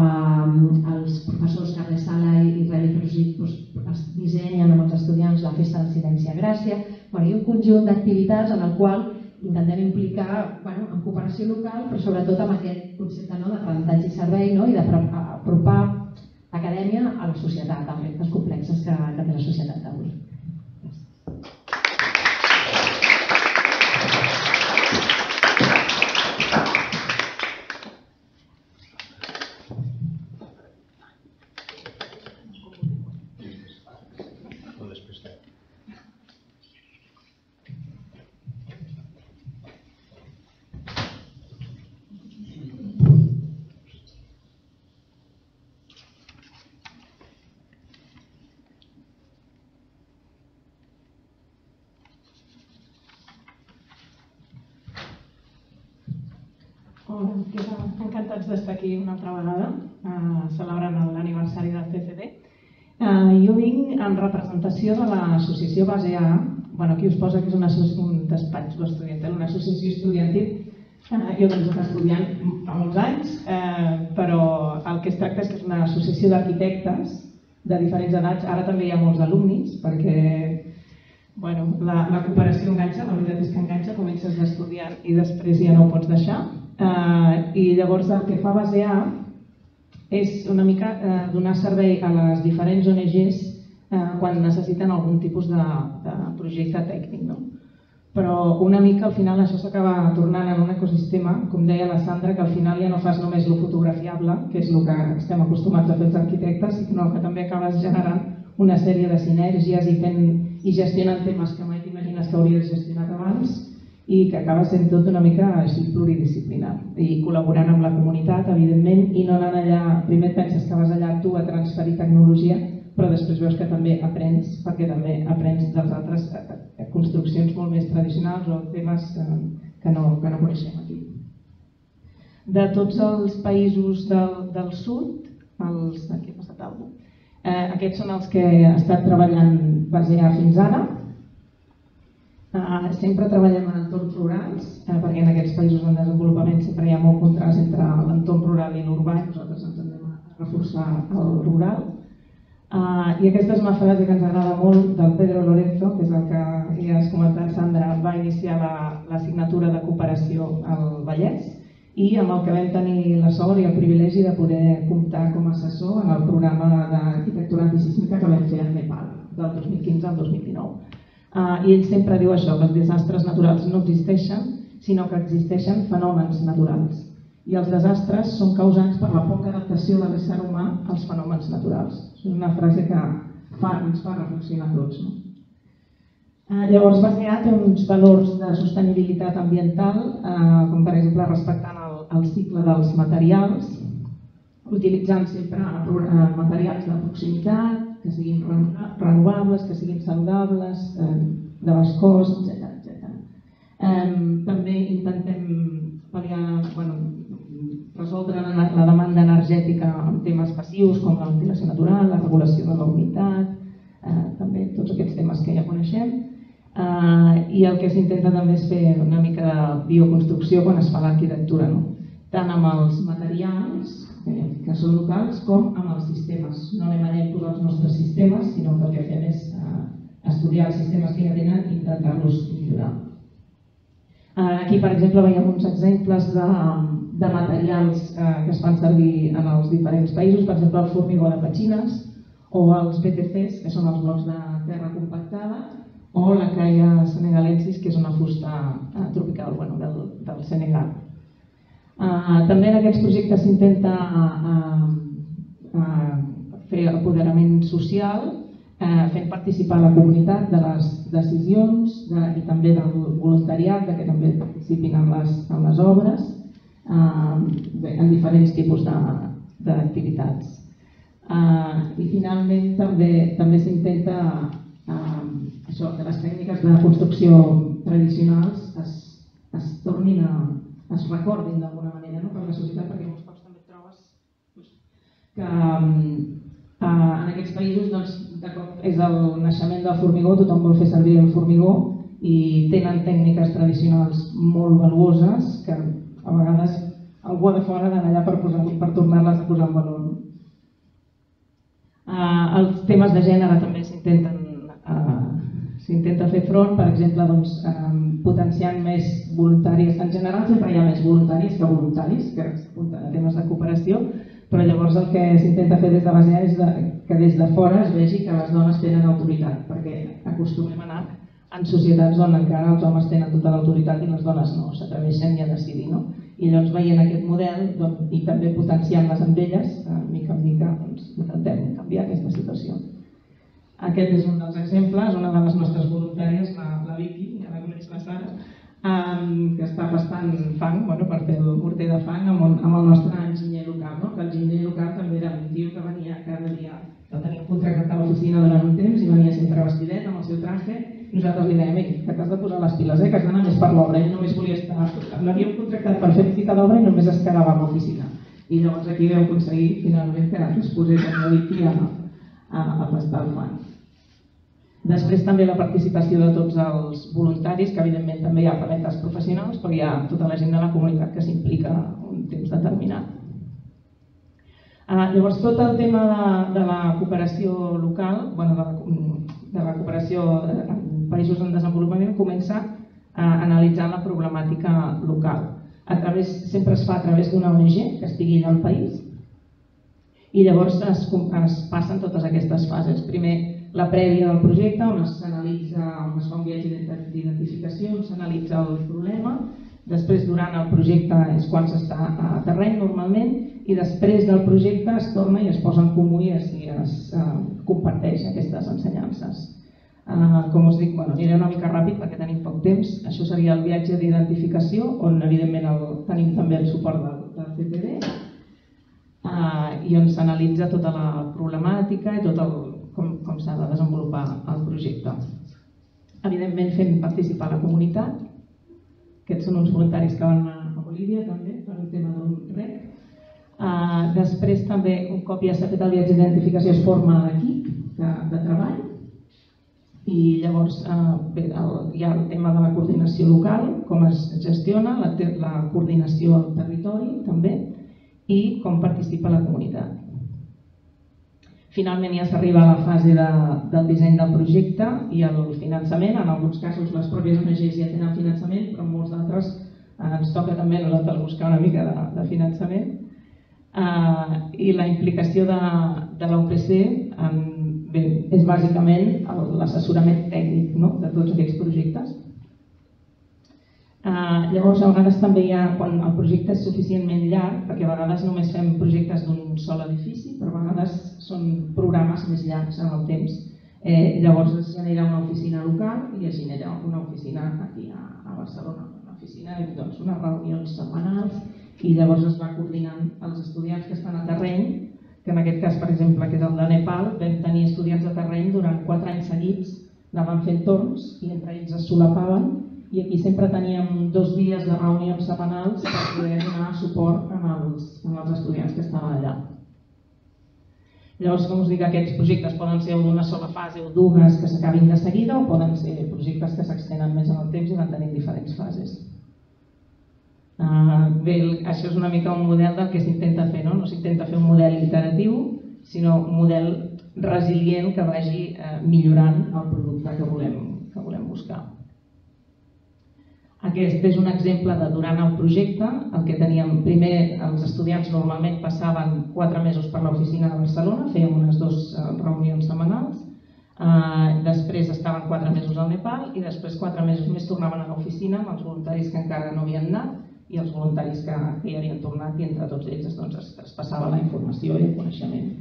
eh, els professors Carles Sala i Reli Frugit doncs, es dissenyen amb els estudiants la festa del silenci a Gràcia, bueno, i un conjunt d'activitats en el qual intentem implicar bueno, en cooperació local, però sobretot amb aquest concepte no, d'aprenentatge i servei no, i d'apropar l'acadèmia a la societat, als reptes complexes que, que té la societat d'avui. Hola, encantats d'estar aquí una altra vegada, celebrant l'aniversari del C C D. Jo vinc en representació de l'associació Base A, aquí us posa que és un despatx estudiantil, una associació estudiantil. Jo doncs he estat estudiant fa molts anys, però el que es tracta és que és una associació d'arquitectes de diferents edats. Ara també hi ha molts alumnis, perquè la cooperació enganxa, la veritat és que enganxa, comences d'estudiant i després ja no ho pots deixar. I llavors el que fa Base A és una mica donar servei a les diferents O N Ges quan necessiten algun tipus de projecte tècnic. Però una mica al final això s'acaba tornant en un ecosistema, com deia la Sandra, que al final ja no fas només lo fotografiable, que és el que estem acostumats a fer els arquitectes, sinó que també acabes generant una sèrie de sinergies i gestionant temes que mai t'imagines que hauries gestionat abans i que acaba sent tot una mica així pluridisciplinar i col·laborant amb la comunitat, evidentment, i no anant allà, primer penses que vas allà tu a transferir tecnologia, però després veus que també aprens, perquè també aprens dels altres construccions molt més tradicionals o temes que no coneixem aquí. De tots els països del sud, aquí ha passat alguna cosa, aquests són els que ha estat treballant Base A fins ara. Sempre treballem en entorns rurals, perquè en aquests països en desenvolupament sempre hi ha molt contrast entre l'entorn rural i l'urbà i nosaltres ens hem de reforçar el rural. I aquesta és una frase que ens agrada molt del Pedro Lorenzo, que és el que ja has comentat, Sandra, va iniciar l'assignatura de cooperació al Vallès i amb el que vam tenir la sort i el privilegi de poder comptar com a assessor en el programa d'arquitectura antisísmica que vam fer a Nepal, del dos mil quinze al dos mil dinou. I ell sempre diu això, que els desastres naturals no existeixen, sinó que existeixen fenòmens naturals. I els desastres són causats per la poca adaptació de l'ésser humà als fenòmens naturals. És una frase que ens fa reflexionar a tots. Llavors, Base A té uns valors de sostenibilitat ambiental, com per exemple respectant el cicle dels materials, utilitzant sempre materials de proximitat, que siguin renovables, que siguin saludables, de baix cost, etcètera. També intentem resoldre la demanda energètica amb temes passius com la ventilació natural, la regulació de la humitat, també tots aquests temes que ja coneixem. I el que s'intenta també és fer una mica de bioconstrucció quan es fa l'arquitectura, tant amb els materials, que són locals, com amb els sistemes. No anem allà a imposar els nostres sistemes, sinó que el que fem és estudiar els sistemes que ja tenen i intentar-los millorar. Aquí, per exemple, veiem uns exemples de materials que es fan servir en els diferents països, per exemple, el formigó de petxines o els B T Cs, que són els blocs de terra compactada, o la caia senegalensis, que és una fusta tropical del Senegal. També en aquests projectes s'intenta fer apoderament social, fent participar la comunitat de les decisions i també del voluntariat, que també participin en les obres, en diferents tipus d'activitats. I finalment també s'intenta que les tècniques de construcció tradicionals es tornin a es recordin d'alguna manera per la societat, perquè molts cops també trobes que en aquests països és el naixement del formigó, tothom vol fer servir el formigó i tenen tècniques tradicionals molt valuoses que a vegades algú de fora ha d'anar allà per tornar-les a posar en valor. Els temes de gènere també s'intenta fer front, per exemple, potenciant més voluntaris. En general sempre hi ha més voluntaris que voluntaris que s'apunten a temes de cooperació, però llavors el que s'intenta fer des de Base A és que des de fora es vegi que les dones tenen autoritat, perquè acostumem a anar en societats on encara els homes tenen tota l'autoritat i les dones no, s'atreveixen ni a decidir. I llavors veient aquest model i també potenciant-les amb elles, mica en mica intentem canviar aquesta situació. Aquest és un dels exemples, una de les nostres voluntàries, la Vicky, que la coneix la Sara, que està pastant fang per fer el morter de fang amb el nostre enginyer local, que el enginyer local també era un tio que venia cada dia El teníem contractat a l'oficina durant un temps i venia sempre vestidet amb el seu traje. Nosaltres li dèiem, ei, que t'has de posar les piles, eh, que has d'anar més per l'obra. Ell només volia estar... L'havíem contractat per fer visita d'obra i només es quedava a l'oficina. I llavors aquí vam aconseguir finalment que es posés a dediqui a, a, a l'estar al fan. Després també la participació de tots els voluntaris, que evidentment també hi ha paletes professionals, però hi ha tota la gent de la comunitat que s'implica un temps determinat. Uh, llavors, tot el tema de, de la cooperació local, bueno, de, la, de la cooperació en països en desenvolupament, comença uh, analitzant la problemàtica local. A través, sempre es fa a través d'una O N G que estigui allà al país i llavors es, es passen totes aquestes fases. Primer, la prèvia del projecte, on s'analitza, on es fa un viatge d'identificació, on s'analitza el problema. Després, durant el projecte, és quan s'està a terreny normalment, i després del projecte es torna i es posa en comú i es, es uh, comparteix aquestes ensenyances. Uh, com us dic, bueno, aniré una mica ràpid perquè tenim poc temps. Això seria el viatge d'identificació, on evidentment el, tenim també el suport del, del C P D uh, i on s'analitza tota la problemàtica i tot el, com, com s'ha de desenvolupar el projecte. Evidentment fent participar la comunitat. Aquests són uns voluntaris que van a Bolívia també per un tema d'un rec. Uh, després també, un cop ja s'ha fet el viatge d'identificació, es forma l'equip de, de treball i llavors uh, bé, el, hi ha el tema de la coordinació local, com es gestiona, la, la coordinació al territori també i com participa la comunitat. Finalment ja s'arriba a la fase de, del disseny del projecte i el finançament. En alguns casos les pròpies O N Ges ja tenen finançament, però en molts d'altres uh, ens toca també a nosaltres buscar una mica de, de finançament. Uh, I la implicació de, de l'U P C en, bé, és bàsicament l'assessorament tècnic, no?, de tots aquests projectes. Uh, llavors, a vegades també hi ha, quan el projecte és suficientment llarg, perquè a vegades només fem projectes d'un sol edifici, però a vegades són programes més llargs en el temps. Eh, llavors es genera una oficina local i es genera una oficina aquí a, a Barcelona, una oficina, doncs, unes reunions setmanals, i llavors es va coordinant els estudiants que estan a terreny, que en aquest cas, per exemple, que és el de Nepal, vam tenir estudiants de terreny durant quatre anys seguits, anaven fent torns i entre ells es solapaven, i aquí sempre teníem dos dies de reunions setmanals per poder donar suport als, als estudiants que estaven allà. Llavors, com us dic, aquests projectes poden ser d'una sola fase o dues que s'acabin de seguida o poden ser projectes que s'extenen més en el temps i van tenint diferents fases. Uh, bé, això és una mica un model del que s'intenta fer, no? No s'intenta fer un model iteratiu, sinó un model resilient que vagi uh, millorant el producte que volem, que volem buscar. Aquest és un exemple de durant el projecte, el que teníem primer, els estudiants normalment passaven quatre mesos per l'oficina de Barcelona, fèiem unes dues uh, reunions setmanals, uh, després estaven quatre mesos al Nepal i després quatre mesos més tornaven a l'oficina amb els voluntaris que encara no havien anat i els voluntaris que, que hi havien tornat i entre tots ells doncs, es, es passava la informació i el coneixement.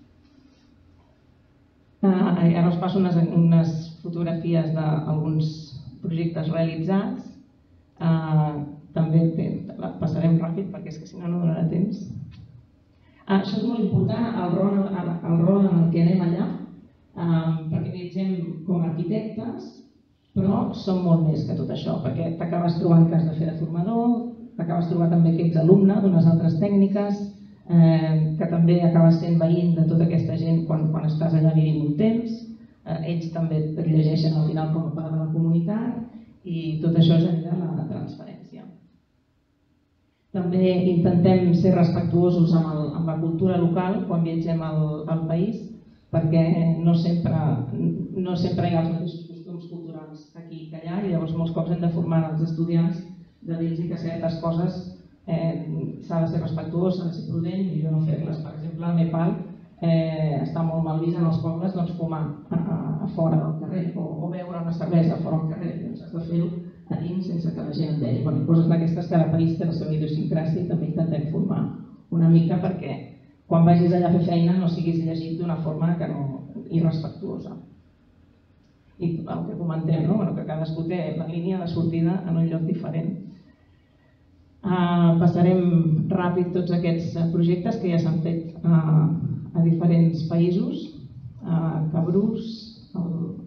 Uh, ara us passo unes, unes fotografies d'alguns projectes realitzats. Uh, també bé, la passarem ràpid perquè és que si no no donarà temps. Uh, això és molt important, el rol, el, el rol en el que anem allà, uh, perquè viatgem com a arquitectes, però som molt més que tot això, perquè t'acabes trobant que has de fer de formador, t'acabes trobant també que ets alumne d'unes altres tècniques, eh, que també acabes sent veïn de tota aquesta gent quan, quan estàs allà vivint un temps, eh, ells també et llegeixen al final com a part de la comunitat i tot això genera la transferència. També intentem ser respectuosos amb, el, amb la cultura local quan viatgem al, al país, perquè no sempre, no sempre hi ha els mateixos costums culturals aquí i allà, i llavors molts cops hem de formar els estudiants de dir-los que certes coses eh, s'ha de ser respectuós, s'ha de ser prudent i millor no fer-les. Per exemple, a Nepal eh, està molt mal vist en els pobles doncs, fumar a, a, a fora del carrer o, o beure una cervesa fora del carrer. Doncs has de fer-ho a dins sense que la gent et vegi. Bueno, coses d'aquestes, cada país té la seva idiosincràsia i també intentem formar una mica perquè quan vagis allà a fer feina no siguis llegit d'una forma que no, irrespectuosa. I el que comentem, no? Bueno, que cadascú té la línia de sortida en un lloc diferent. Uh, passarem ràpid tots aquests projectes que ja s'han fet uh, a diferents països. a Cabrús, a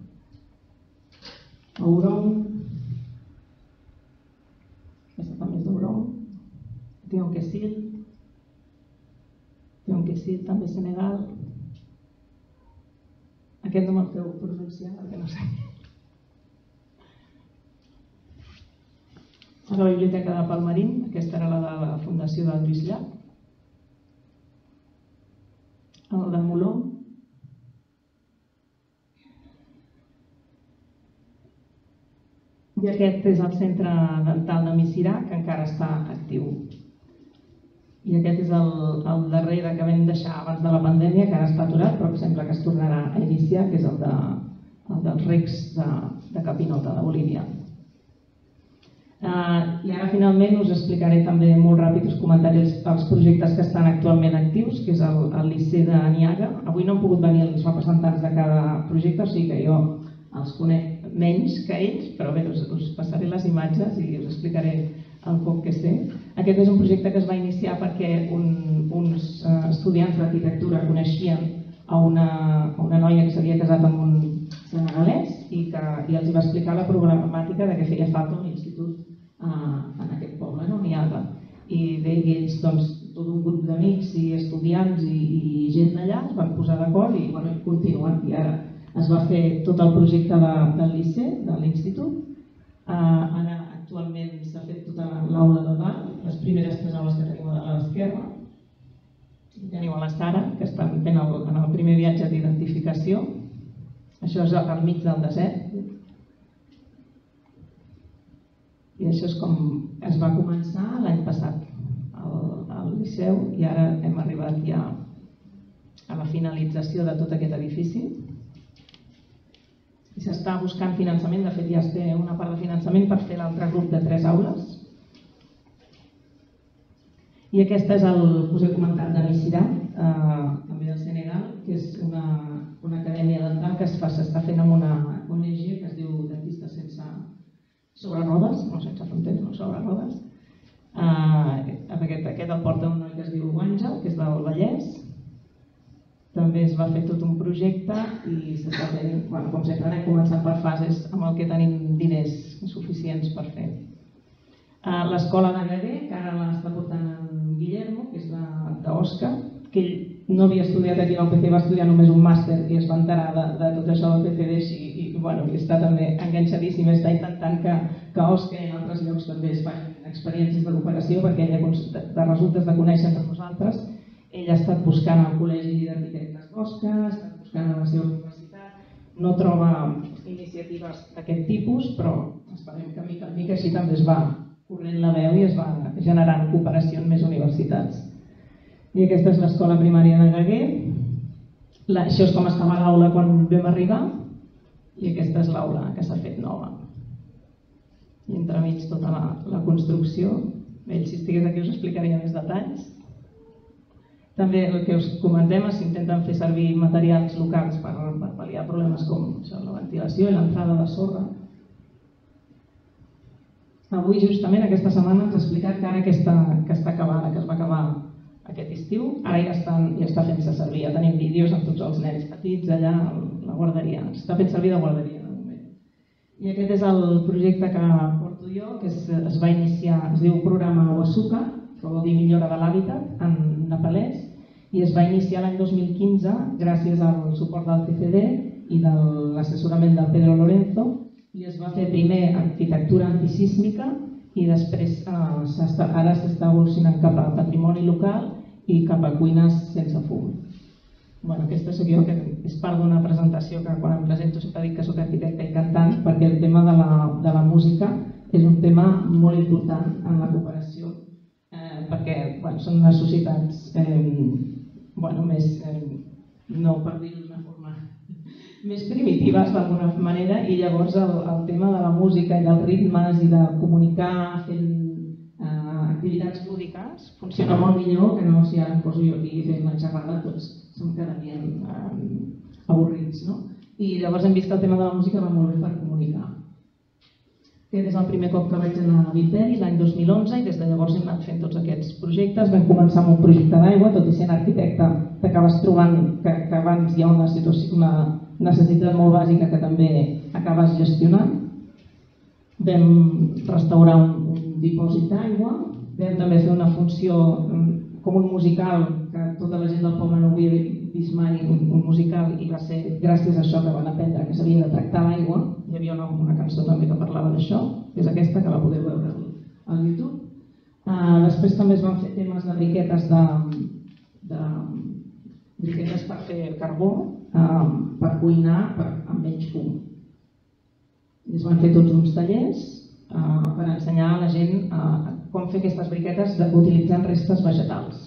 Ouron, aquesta també és d'Ouron, Tionquessil, Tionquessil també Senegal. Aquest no me'l feu pronunciar perquè no sé. A la Biblioteca de Palmarín, aquesta era la de la Fundació del Lluís Llach. El de Moló. I aquest és el centre dental de Missirà, que encara està actiu. I aquest és el, el darrere que vam deixar abans de la pandèmia, que ara està aturat, però que sembla que es tornarà a iniciar, que és el, de, el dels recs de, de Capinota, de Bolívia. Uh, I ara finalment us explicaré també molt ràpid, us comentaré els, els projectes que estan actualment actius, que és el, el Liceu de Niaga. Avui no han pogut venir els representants de cada projecte, o sigui que jo els conec menys que ells, però bé, us, us passaré les imatges i us explicaré el poc que sé. Aquest és un projecte que es va iniciar perquè un, uns uh, estudiants d'arquitectura coneixien a una, a una noia que s'havia casat amb un senegalès i, que, i els va explicar la problemàtica de que feia falta un institut en aquest poble, no? Niaga. I d'ells, doncs, tot un grup d'amics i estudiants i, i gent d'allà es van posar d'acord i bueno, continuen. I ara es va fer tot el projecte de, del liceu, de l'institut. Uh, ara actualment s'ha fet tota l'aula de dalt, les primeres tres aules que tenim a l'esquerra. Teniu a la Sara, que estan fent el, en el primer viatge d'identificació. Això és al mig del desert. I això és com es va començar l'any passat al Liceu i ara hem arribat ja a la finalització de tot aquest edifici. I s'està buscant finançament, de fet ja es té una part de finançament per fer l'altre grup de tres aules. I aquest és el que us he comentat de Missirà, eh, també del Senegal, que és una, una acadèmia dental que s'està fent amb una O N G que es diu Dentistes Sense sobre rodes, no sense fronteres, no sobre rodes. Uh, aquest, aquest el porta un noi que es diu Àngel, que és del Vallès. També es va fer tot un projecte i s'està fent, bueno, com sempre anem començant per fases amb el que tenim diners suficients per fer. Uh, L'escola de Gaguer, que ara l'està portant en Guillermo, que és d'Òscar, que ell no havia estudiat aquí al P C, va estudiar només un màster i es va enterar de, de tot això del P C D i, i, bueno, i està també enganxadíssim, està intentant que, que Òscar i en altres llocs també es facin experiències de cooperació perquè ella, de resultes de conèixer entre nosaltres, ell ha estat buscant al Col·legi d'Arquitectes d'Òscar, ha estat buscant a la seva universitat, no troba iniciatives d'aquest tipus, però esperem que mica en mica així també es va corrent la veu i es va generant cooperació en més universitats. I aquesta és l'escola primària de Gaguer. La, això és com estava l'aula quan vam arribar i aquesta és l'aula que s'ha fet nova. I entremig tota la, la construcció. Ell, si estigués aquí, us explicaria més detalls. També el que us comentem és que intenten fer servir materials locals per, per pal·liar problemes com això, la ventilació i l'entrada de sorra. Avui, justament, aquesta setmana ens ha explicat que ara que està, que està acabada, que es va acabar aquest estiu, ara ja, estan, ja està fent-se servir, ja tenim vídeos amb tots els nens petits allà a la guarderia, s'està fent servir de guarderia de moment. I aquest és el projecte que porto jo, que es, es va iniciar, es diu Programa Wasuka, que vol dir millora de l'hàbitat en nepalès, i es va iniciar l'any dos mil quinze gràcies al suport del C C D i de l'assessorament del Pedro Lorenzo, i es va fer primer arquitectura antisísmica i després eh, ara s'està evolucionant cap al patrimoni local i cap a cuines sense fum. Bueno, aquesta soc jo, que és part d'una presentació que quan em presento sempre dic que soc arquitecta i cantant, perquè el tema de la, de la música és un tema molt important en la cooperació, eh, perquè bueno, són unes societats eh, bueno, més, eh, no per dir-ho d'una forma, més primitives d'alguna manera, i llavors el, el tema de la música i dels ritmes i de comunicar fent eh, activitats lúdiques funciona molt millor que no si ara em poso jo aquí fent la xerrada, tots som cada dia eh, avorrits, no? I llavors hem vist que el tema de la música va molt bé per comunicar. Aquest és el primer cop que vaig anar a Viperi, l'any dos mil onze, i des de llavors hem anat fent tots aquests projectes. Vam començar amb un projecte d'aigua, tot i sent arquitecte t'acabes trobant que, que abans hi ha una, situació, una necessitat molt bàsica que també acabes gestionant. Vam restaurar un, un dipòsit d'aigua, vam també fer una funció com un musical, que tota la gent del poble no havia vist mai un, un musical, i va ser gràcies a això que van aprendre que s'havia de tractar l'aigua. Hi havia una, una cançó també que parlava d'això, que és aquesta, que la podeu veure al YouTube. Uh, després també es van fer temes de briquetes, de, de, briquetes per fer carbó, uh, per cuinar per, amb menys fum. I es van fer tots uns tallers uh, per ensenyar a la gent uh, com fer aquestes briquetes utilitzant restes vegetals.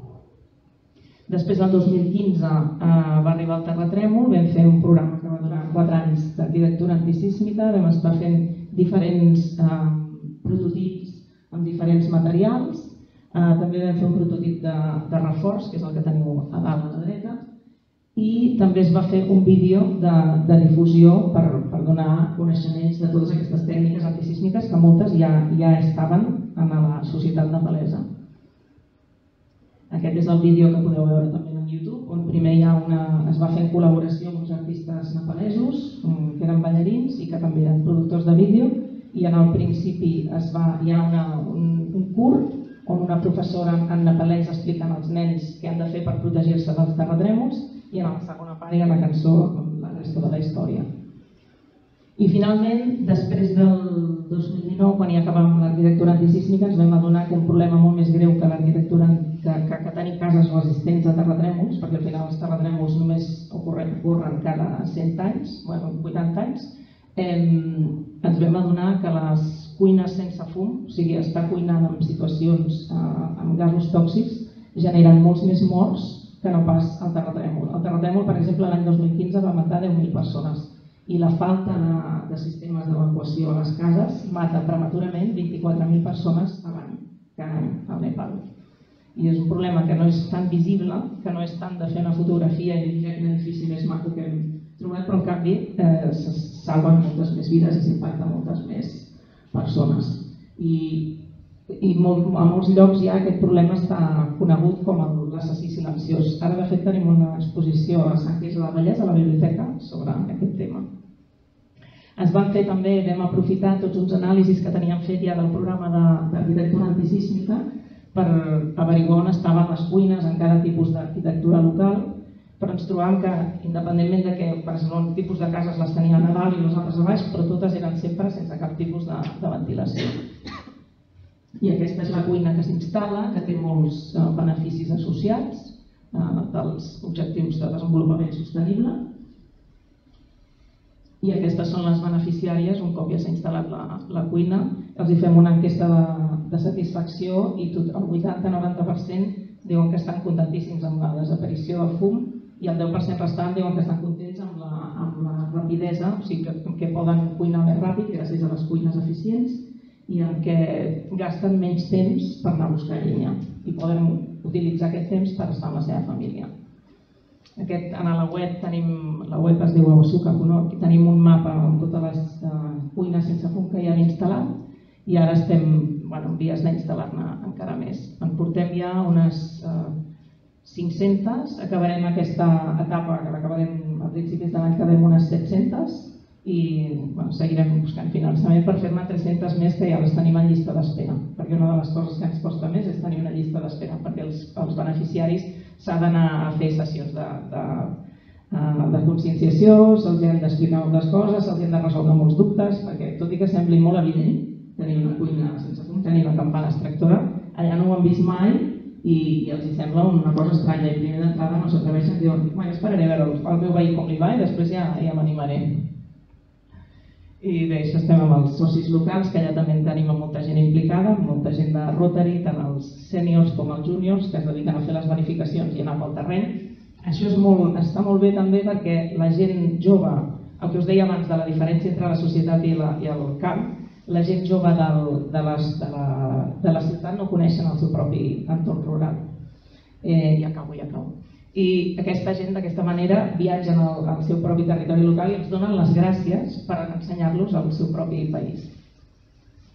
Després del dos mil quinze eh, va arribar el terratrèmol, vam fer un programa que va durar quatre anys d'arquitectura antisísmica, vam estar fent diferents eh, prototips amb diferents materials, eh, també vam fer un prototip de, de reforç, que és el que teniu a dalt a la dreta, i també es va fer un vídeo de, de difusió per, per donar coneixements de totes aquestes tècniques antisísmiques que moltes ja, ja estaven en la societat nepalesa. Aquest és el vídeo que podeu veure també en YouTube, on primer hi ha una, es va fer en col·laboració amb uns artistes nepalesos, que eren ballarins i que també eren productors de vídeo, i en el principi es va, hi ha una, un, un curt on una professora en nepalès explicant als nens què han de fer per protegir-se dels terratrèmols, i en la segona part hi ha la cançó amb la resta de la història. I finalment, després del dos mil dinou, quan hi acabàvem l'arquitectura antisísmica, ens vam adonar que un problema molt més greu que l'arquitectura, que, que, que tenir cases resistents a terratrèmols, perquè al final els terratrèmols només ocorren, ocorren cada cent anys, bueno, vuitanta anys, eh, ens vam adonar que les cuines sense fum, o sigui, estar cuinant en situacions eh, amb gasos tòxics, generen molts més morts que no pas el terratrèmol. El terratrèmol, per exemple, l'any dos mil quinze va matar deu mil persones, i la falta de, de sistemes d'evacuació a les cases mata prematurament vint-i-quatre mil persones a l'any, cada any al Nepal. I és un problema que no és tan visible, que no és tant de fer una fotografia i dir quin edifici més maco que hem trobat, però en canvi eh, se salven moltes més vides i s'impacten moltes més persones. I, i molt, a molts llocs ja aquest problema està conegut com l'assassí silenciós. Ara de fet tenim una exposició a Sant Quirze del Vallès, a la biblioteca, sobre aquest tema. Es van fer també, vam aprofitar tots uns anàlisis que teníem fet ja del programa d'arquitectura antisísmica per averiguar on estaven les cuines en cada tipus d'arquitectura local, però ens trobàvem que, independentment de que per exemple, un tipus de cases les tenien a dalt i les altres a baix, però totes eren sempre sense cap tipus de, de ventilació. I aquesta és la cuina que s'instal·la, que té molts eh, beneficis associats eh, dels objectius de desenvolupament sostenible. I aquestes són les beneficiàries, un cop ja s'ha instal·lat la, la cuina. Els hi fem una enquesta de, de satisfacció i tot, el vuitanta a noranta per cent diuen que estan contentíssims amb la desaparició del fum i el deu per cent restant diuen que estan contents amb la, amb la rapidesa, o sigui que, que poden cuinar més ràpid gràcies a les cuines eficients i en què gasten menys temps per anar a buscar llenya i poden utilitzar aquest temps per estar amb la seva família. Aquest, a la web tenim, la web es diu Awasuka punt org, i tenim un mapa amb totes les uh, cuines sense fum que ja hem instal·lat i ara estem bueno, en vies d'instal·lar-ne encara més. En portem ja unes uh, cinc-centes, acabarem aquesta etapa, que l'acabarem a principis de l'any, acabem unes set-centes i bueno, seguirem buscant finançament per fer-ne tres-centes més que ja les tenim en llista d'espera, perquè una de les coses que ens costa més és tenir una llista d'espera, perquè els, els beneficiaris s'ha d'anar a fer sessions de, de, de conscienciació, se'ls han d'explicar moltes coses, se'ls han de resoldre molts dubtes, perquè tot i que sembli molt evident tenir una cuina sense fum, tenir una campana extractora, allà no ho han vist mai i, i els hi sembla una cosa estranya i primer d'entrada no s'atreveixen i diuen bueno, esperaré a veure el meu veí com li va i després ja, ja m'animaré. I bé, això estem amb els socis locals, que allà també tenim molta gent implicada, molta gent de Rotary, tant els sèniors com els júniors, que es dediquen a fer les verificacions i anar pel terreny. Això és molt, està molt bé també perquè la gent jove, el que us deia abans de la diferència entre la societat i, la, i el camp, la gent jove del, de, les, de, la, de la ciutat no coneixen el seu propi entorn rural. Eh, I acabo, i acabo. I aquesta gent d'aquesta manera viatgen al, al seu propi territori local i ens donen les gràcies per ensenyar-los al seu propi país.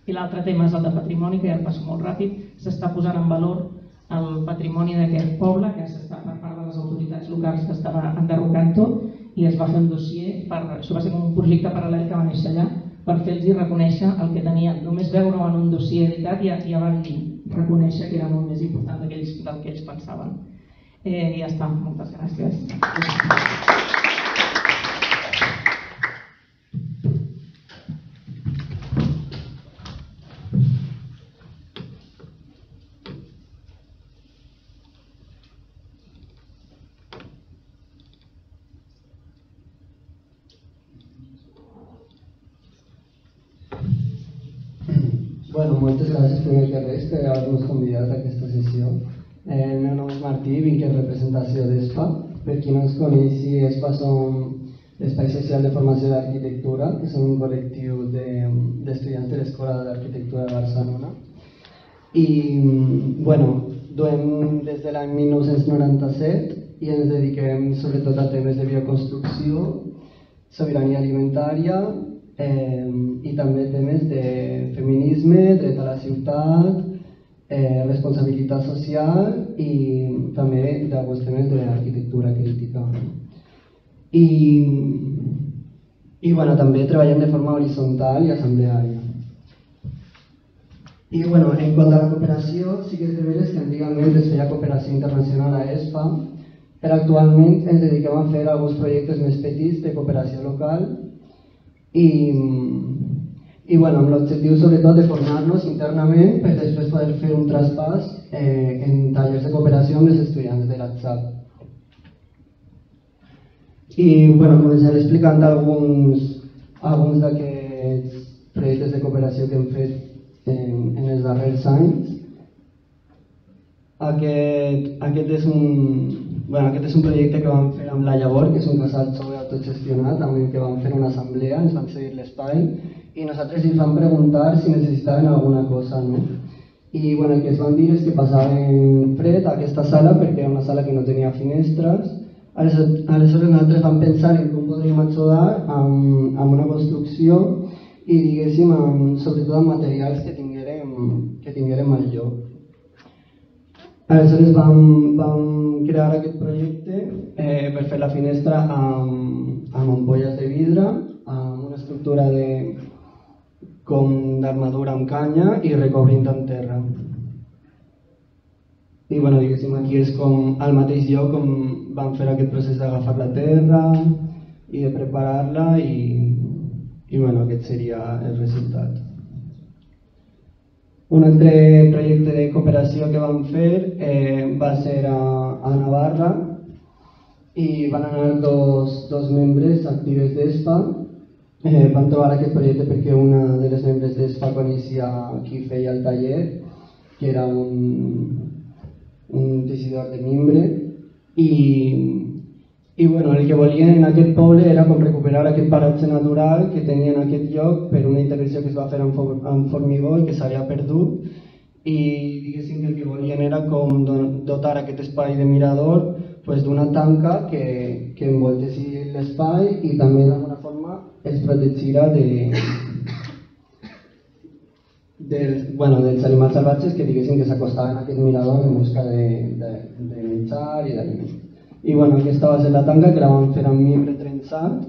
I l'altre tema és el de patrimoni, que ja el passo molt ràpid. S'està posant en valor el patrimoni d'aquest poble, que s'està per part de les autoritats locals que estava enderrocant tot, i es va fer un dossier, per, això va ser com un projecte paral·lel que va néixer allà, per fer-los reconèixer el que tenien. Només veure-ho en un dossier editat ja, ja van dir, reconèixer que era molt més important del que ells, del que ells pensaven. Eh, I ja està, moltes gràcies. Bueno, moltes gràcies primer que res per haver-nos convidat a aquesta sessió. Eh, el meu nom és Martí, vinc en representació d'ESPA. Per qui no ens coneixi, ESPA som l'Espai Social de Formació d'Arquitectura, que som un col·lectiu d'estudiants de, de l'Escola d'Arquitectura de Barcelona. I, bueno, duem des de l'any mil nou-cents noranta-set i ens dediquem sobretot a temes de bioconstrucció, sobirania alimentària, Eh, i també temes de feminisme, dret a la ciutat, eh, responsabilitat social i també d'alguns temes d'arquitectura crítica. I, i bueno, també treballem de forma horitzontal i assembleària. I bueno, en quant a la cooperació, sí que és de veres que antigament es feia cooperació internacional a ESPA, però actualment ens dediquem a fer alguns projectes més petits de cooperació local i, i bueno, amb l'objectiu sobretot de formar-nos internament per després poder fer un traspàs eh, en tallers de cooperació amb els estudiants de l'ATSAP. I bueno, començaré explicant alguns, alguns d'aquests projectes de cooperació que hem fet en, en els darrers anys. Aquest, aquest, és un, bueno, aquest és un projecte que vam fer amb La Llavor, que és un casal jove autogestionat, amb el que vam fer una assemblea, ens van cedir l'espai i nosaltres els vam preguntar si necessitaven alguna cosa, no? I bueno, el que ens van dir és que passaven fred a aquesta sala perquè era una sala que no tenia finestres. Aleshores nosaltres vam pensar en com podríem ajudar amb, amb una construcció i diguéssim amb, sobretot amb materials que tinguérem, que tinguérem al lloc. Aleshores vam, vam crear aquest projecte eh, per fer la finestra amb, amb ampolles de vidre, amb una estructura de, com d'armadura amb canya i recobrint en terra. I bueno, diguéssim, aquí és com al mateix lloc com vam fer aquest procés d'agafar la terra i de preparar-la i, i bueno, aquest seria el resultat. Un altre projecte de cooperació que vam fer eh, va ser a, a Navarra i van anar dos, dos membres actives d'ESPA. Eh, vam trobar aquest projecte perquè una de les membres d'ESPA coneixia qui feia el taller, que era un, un tecidor de mimbre, i, i bueno, el que volien en aquest poble era com recuperar aquest paratge natural que tenien en aquest lloc per una intervenció que es va fer amb, amb formigó i que s'havia perdut, i diguéssim que el que volien era com dotar aquest espai de mirador pues, d'una tanca que, que envoltessi l'espai i també d'alguna forma es protegirà de, dels, bueno, dels animals salvatges que diguéssim que s'acostaven a aquest mirador en busca de, de, de menjar i d'aliment. I bueno, aquesta va ser la tanca que la vam fer amb mimbre trenzat.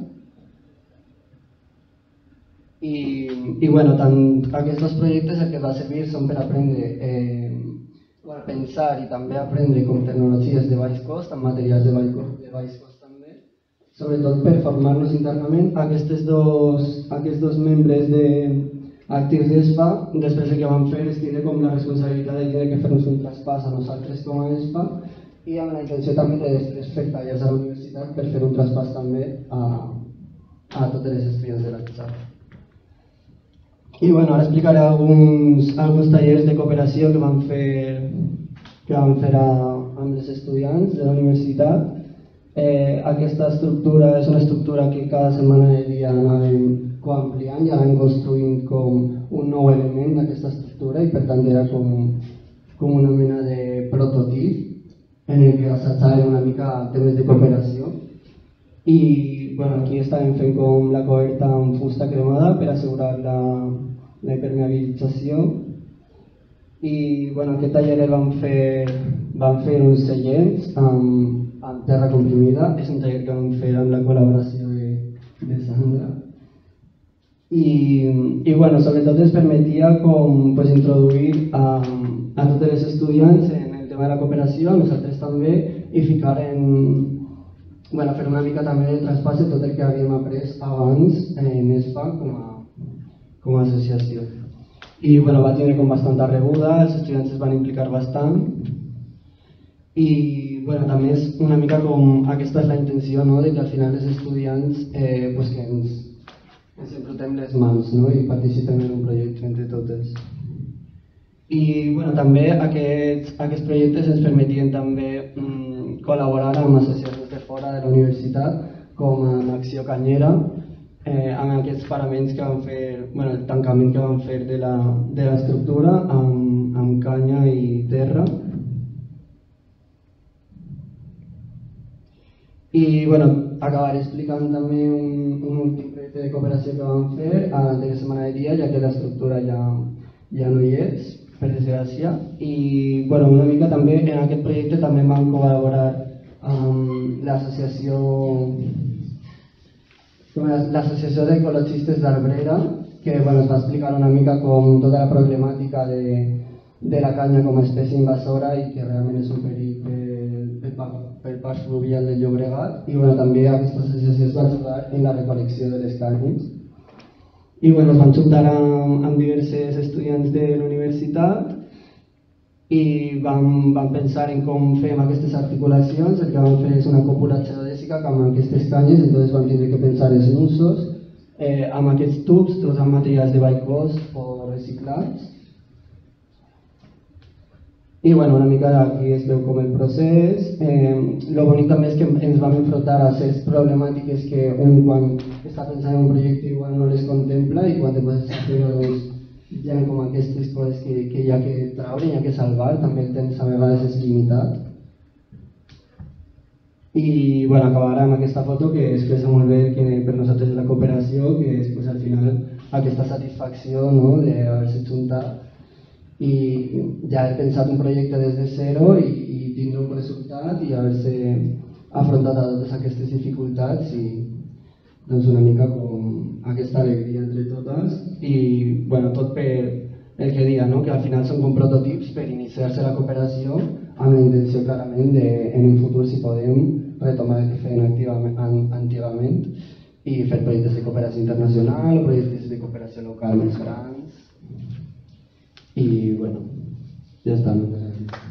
I, i bueno, tant aquests dos projectes el que va servir són per aprendre eh, bueno, pensar i també aprendre com tecnologies de baix cost, amb materials de baix cost, de baix cost també, sobretot per formar-nos internament. Aquests dos, aquests dos membres de, actius d'ESPA, després el que vam fer és tindre com la responsabilitat de tenir que fer-nos un traspàs a nosaltres com a ESPA i amb la intenció també de després fer tallers a la universitat per fer un traspàs també a, a totes les estudiants de l'ATSAP. I bueno, ara explicaré alguns, alguns tallers de cooperació que vam fer, que vam fer a, amb els estudiants de la universitat. Eh, aquesta estructura és una estructura que cada setmana de dia anàvem ampliant i anàvem construint com un nou element d'aquesta estructura i per tant era com, com una mena de prototip en el que assajàvem una mica temes de cooperació. I bueno, aquí estàvem fent com la coberta amb fusta cremada per assegurar la, la impermeabilització. I bueno, aquest taller el vam fer, vam fer uns seients amb, amb terra comprimida. És un taller que vam fer amb la col·laboració de, de Sandra. I, i bueno, sobretot ens permetia com, pues, introduir a, a tots els estudiants en el tema de la cooperació, nosaltres també, i ficar en, bueno, fer una mica també de traspàs de tot el que havíem après abans en ESPA com a, com a associació. I bueno, va tenir com bastanta rebuda, els estudiants es van implicar bastant i bueno, també és una mica com aquesta és la intenció, no? De que al final els estudiants eh, pues que ens, ens embrutem les mans, no? I participem en un projecte entre totes. I bueno, també aquests, aquests projectes ens permetien també mm, col·laborar amb associacions de fora de la universitat com en Acció Canyera, eh, amb aquests paraments que van fer, bueno, el tancament que van fer de l'estructura amb, amb canya i terra. I bueno, acabaré explicant també un, un últim projecte de cooperació que vam fer a l'anterior setmana de dia, ja que l'estructura ja, ja no hi és, per desgràcia. I bueno, una mica també en aquest projecte també vam col·laborar amb l'associació l'associació d'ecologistes d'Arbrera, que bueno, es va explicar una mica com tota la problemàtica de, de la canya com a espècie invasora i que realment és un perill pel, pel, pel pas fluvial del Llobregat. I bueno, també aquesta associació es va ajudar en la recolecció de les canyes. I bueno, es van juntar amb, amb diversos estudiants de la universitat i vam, vam pensar en com fem aquestes articulacions. El que vam fer és una còpula geodèsica amb aquestes canyes, entonces vam tindre que pensar els usos eh, amb aquests tubs, tots amb materials de baix cost o reciclats. I bueno, una mica aquí es veu com el procés. Eh, lo bonic també és que ens vam enfrontar a certes problemàtiques que un quan està pensant en un projecte igual no les contempla i quan te poses a fer doncs, hi ha com aquestes coses que, que hi ha que traure, hi ha que salvar, també el temps a vegades és limitat. I bueno, acabarà amb aquesta foto que expressa molt bé que per nosaltres és la cooperació, que és pues, al final aquesta satisfacció, no?, d'haver-se juntat i ja haver pensat un projecte des de zero i, i tindre un resultat i haver-se afrontat a totes aquestes dificultats i doncs una mica com aquesta alegria entre totes i bueno, tot per el que dia, no? Que al final són com prototips per iniciar-se la cooperació amb la intenció clarament de en un futur si podem retomar el que feien activament, antigament i fer projectes de cooperació internacional o projectes de cooperació local més grans i bueno, ja està, moltes gràcies.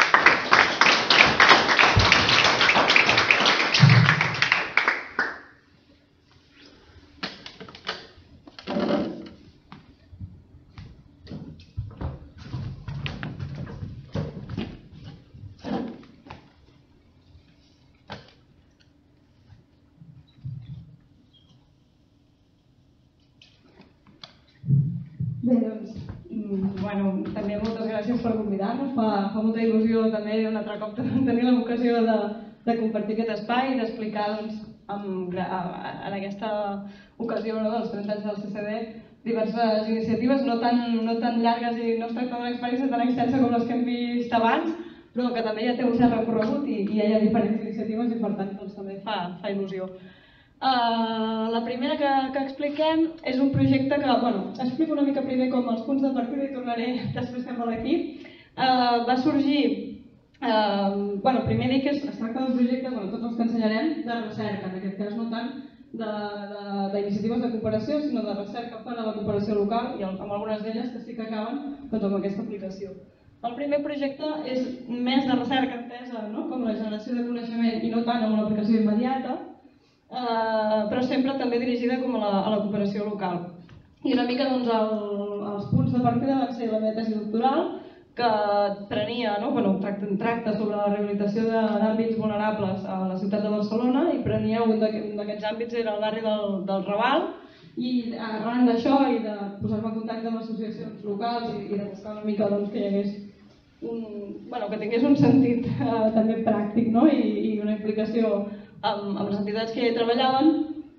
Bé, doncs, bueno, també moltes gràcies per convidar-nos. Fa, fa molta il·lusió també un altre cop tenir l'ocasió de, de compartir aquest espai i d'explicar doncs, amb, en aquesta ocasió no, dels trenta anys del C C D diverses iniciatives, no tan, no tan llargues i no es tracta d'una experiència tan extensa com les que hem vist abans, però que també ja té un cert recorregut i, i ja hi ha diferents iniciatives i per tant doncs, també fa, fa il·lusió. Uh, la primera que, que expliquem és un projecte que, bueno, explico una mica primer com els punts de partida i tornaré després cap a l'equip. Uh, va sorgir, uh, bueno, primer dir que es, es tracta d'un projecte, bueno, tots els que ensenyarem, de recerca, en aquest cas no tant d'iniciatives de, de, de cooperació, sinó de recerca per a la cooperació local i amb algunes d'elles que sí que acaben doncs, amb aquesta aplicació. El primer projecte és més de recerca entesa, no? Com la generació de coneixement i no tant amb una aplicació immediata, Uh, però sempre també dirigida com a la, a la cooperació local. I una mica doncs, el, els punts de partida van ser la meva tesi doctoral, que prenia, no? Bueno, tracta, tracta sobre la rehabilitació d'àmbits vulnerables a la ciutat de Barcelona i prenia un d'aquests àmbits era el barri del, del Raval i arran d'això i de posar-me en contacte amb associacions locals i, i de buscar una mica doncs, que hi hagués un, bueno, que tingués un sentit uh, també pràctic, no? I, i una implicació Amb, amb les entitats que hi treballaven,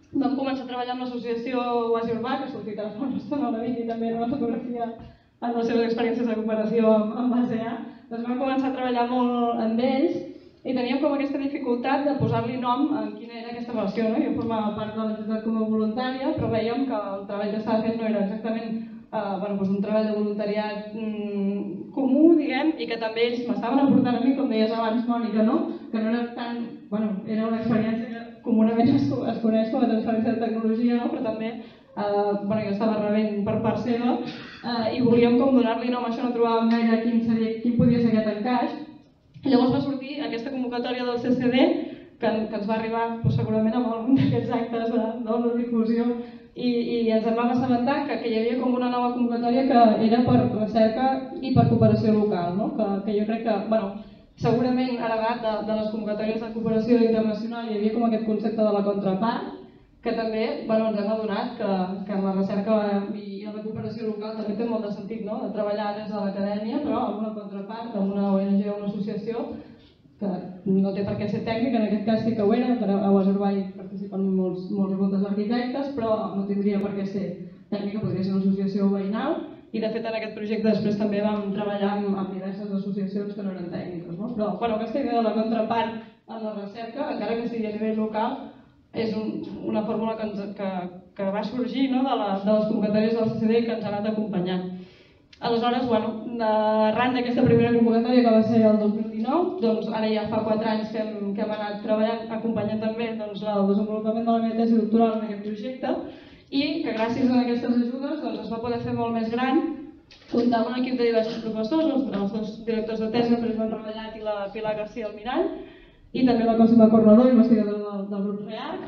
vam començar a treballar amb l'associació Oasi Urbà, que ha sortit ara fa una estona a la Vicky també en la fotografia en les seves experiències de cooperació amb base A. Doncs vam començar a treballar molt amb ells i teníem com aquesta dificultat de posar-li nom en quina era aquesta relació. No? Jo formava part de l'entitat com a voluntària, però veiem que el treball que estava fent no era exactament eh, bueno, doncs un treball de voluntariat mm, comú, diguem, i que també ells m'estaven aportant a mi, com deies abans, Mònica, no? Que no era tan... Bueno, era una experiència que comunament es, es coneix com a transferència de tecnologia, no? Però també eh, bueno, jo estava rebent per part seva eh, i volíem com donar-li nom a això, no trobàvem gaire quin, seria, quin podia ser aquest encaix. I llavors va sortir aquesta convocatòria del C C D que, que ens va arribar doncs, segurament amb algun d'aquests actes de, de difusió i, i ens en vam assabentar que, que hi havia com una nova convocatòria que era per recerca i per cooperació local, no? que, que jo crec que, bueno, segurament heredat de, de les convocatòries de cooperació internacional hi havia com aquest concepte de la contrapart, que també bueno, ens hem adonat que, que en la recerca i en la cooperació local també té molt de sentit, no? De treballar des de l'acadèmia, però amb una contrapart, amb una O N G o una associació que no té per què ser tècnica, en aquest cas sí que ho era, per a Oasi Urbà hi participen molts, molts moltes arquitectes, però no tindria per què ser tècnica, podria ser una associació veïnal, i de fet en aquest projecte després també vam treballar amb, amb diverses associacions que no eren tècniques. No? Però bueno, aquesta idea de la contrapart en la recerca, encara que sigui a nivell local, és un, una fórmula que, ens, que, que va sorgir no? de, la, de les convocatòries del C C D i que ens ha anat acompanyant. Aleshores, bueno, arran d'aquesta primera convocatòria que va ser el dos mil dinou, doncs ara ja fa quatre anys que hem, que hem anat treballant, acompanyant també doncs, el desenvolupament de la meva tesi doctoral en aquest projecte i que gràcies a aquestes ajudes doncs, es va poder fer molt més gran, comptar amb un equip de diversos professors, els, els dos directors de tesi, el Joan Revellat i la Pilar García Almirall, i també la Cosima Corredor, investigadora del, del grup REARC,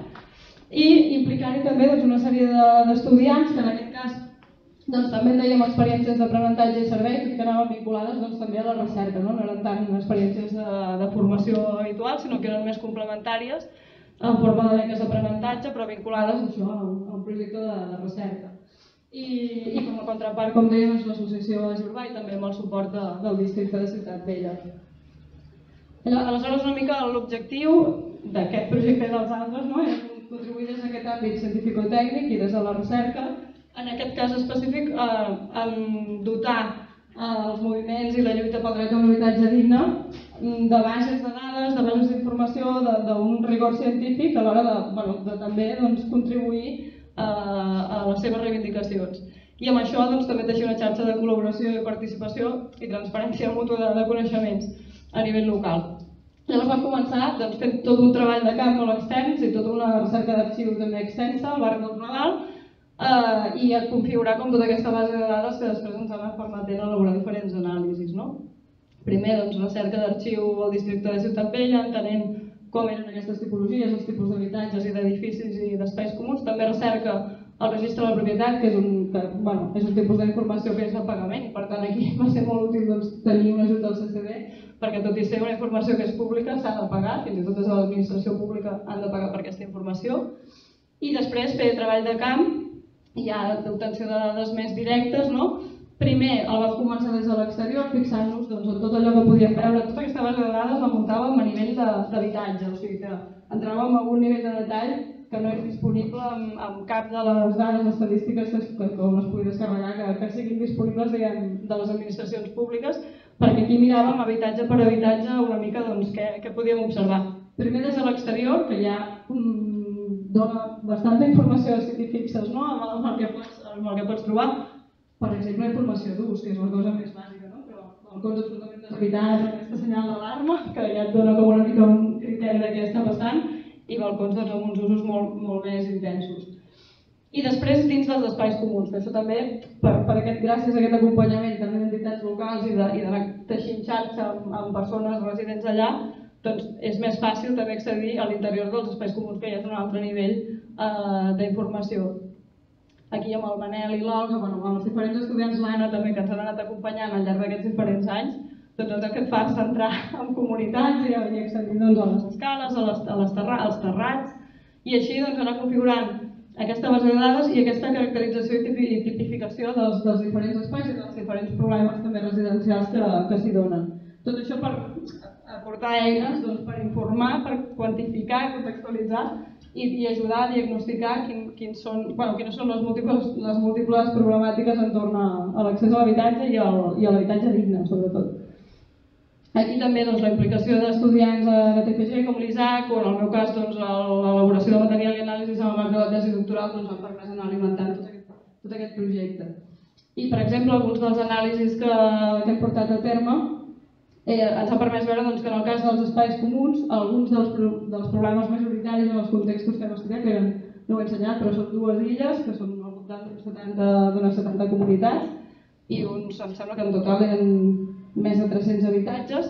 i implicar-hi també doncs, una sèrie d'estudiants que en aquest cas doncs, també en dèiem experiències d'aprenentatge i servei, que anaven vinculades doncs, també a la recerca, no? No eren tant experiències de, de formació habitual, sinó que eren més complementàries en forma de beques d'aprenentatge, però vinculades això, a, un, a un projecte de, de recerca. I, I com a contrapart, com deia, doncs, l'associació Oasi Urbà i també amb el suport de, del districte de Ciutat Vella. Aleshores, una mica l'objectiu d'aquest projecte i dels altres no? és contribuir des d'aquest àmbit científico-tècnic i des de la recerca, en aquest cas específic, eh, en dotar eh, els moviments i la lluita pel dret a un habitatge digne de bases de dades, de bases d'informació, d'un rigor científic a l'hora de, bueno, de també doncs, contribuir eh, a les seves reivindicacions. I amb això doncs, també teixir una xarxa de col·laboració i participació i transferència mútua de, de coneixements a nivell local. Llavors vam començar doncs, fent tot un treball de camp molt extens i tota una recerca d'arxius també extensa al barri del Raval eh, i a configurar com tota aquesta base de dades que després ens ha anat permetent elaborar diferents anàlisis. No? Primer, doncs, recerca d'arxiu al districte de Ciutat Vella, entenent com eren aquestes tipologies, els tipus d'habitatges i d'edificis i d'espais comuns. També recerca al registre de la propietat, que és un, que, bueno, és un tipus d'informació que és de pagament, i per tant aquí va ser molt útil doncs, tenir un ajut del C C D, perquè tot i ser una informació que és pública s'ha de pagar, fins i tot des de l'administració pública han de pagar per aquesta informació. I després fer treball de camp, ja d'obtenció de dades més directes, no? Primer el vam començar des de l'exterior, fixant-nos doncs, en tot allò que podíem veure. Tota aquesta base de dades la muntàvem a nivell d'habitatge, o sigui que entràvem a un nivell de detall que no és disponible amb, amb cap de les dades estadístiques que, que com es pugui descarregar, que, que siguin disponibles diguem, de les administracions públiques, perquè aquí miràvem habitatge per habitatge una mica doncs, què, què podíem observar. Primer des de l'exterior, que ja mm, dona bastanta informació de sitio fixes, no? amb, el, amb, el que pots, amb el que pots trobar. Per exemple, informació d'ús, que és una cosa més bàsica, no? Però balcons absolutament deshabitats, aquesta senyal d'alarma, que ja et dona com una mica un criteri de què està passant, i balcons doncs, amb uns usos molt, molt més intensos. I després dins dels espais comuns, que això també, per, per aquest, gràcies a aquest acompanyament també d'entitats locals i d'anar teixint xarxa amb, amb persones residents allà, doncs és més fàcil també accedir a l'interior dels espais comuns, que ja és un altre nivell eh, d'informació. Aquí amb el Manel i l'Olga, bueno, amb els diferents estudiants l'Anna també, que ens han anat acompanyant al llarg d'aquests diferents anys, doncs el que et fa és entrar en comunitats i accedir doncs, a les escales, a les, a les terra, als terrats, i així doncs, anar configurant aquesta base de dades i aquesta caracterització i tipificació dels, dels diferents espais i dels diferents problemes també residencials que, que s'hi donen. Tot això per aportar eines doncs, per informar, per quantificar i contextualitzar i, i ajudar a diagnosticar quin, quins són, bueno, quines són les múltiples, les múltiples problemàtiques entorn a, a l'accés a l'habitatge i, al, i a l'habitatge digne, sobretot. Aquí també doncs, la implicació d'estudiants de T P G com l'Isaac o en el meu cas doncs, l'elaboració de material i anàlisis en el marc de la tesi doctoral doncs, han permès anar alimentant tot aquest, tot aquest projecte. I per exemple, alguns dels anàlisis que, que hem portat a terme eh, ens ha permès veure doncs, que en el cas dels espais comuns, alguns dels, dels problemes majoritaris en els contextos que hem estudiat, que eren, no ho he ensenyat, però són dues illes, que són al voltant d'unes setanta comunitats, i uns, em sembla que en total eren més de tres-cents habitatges.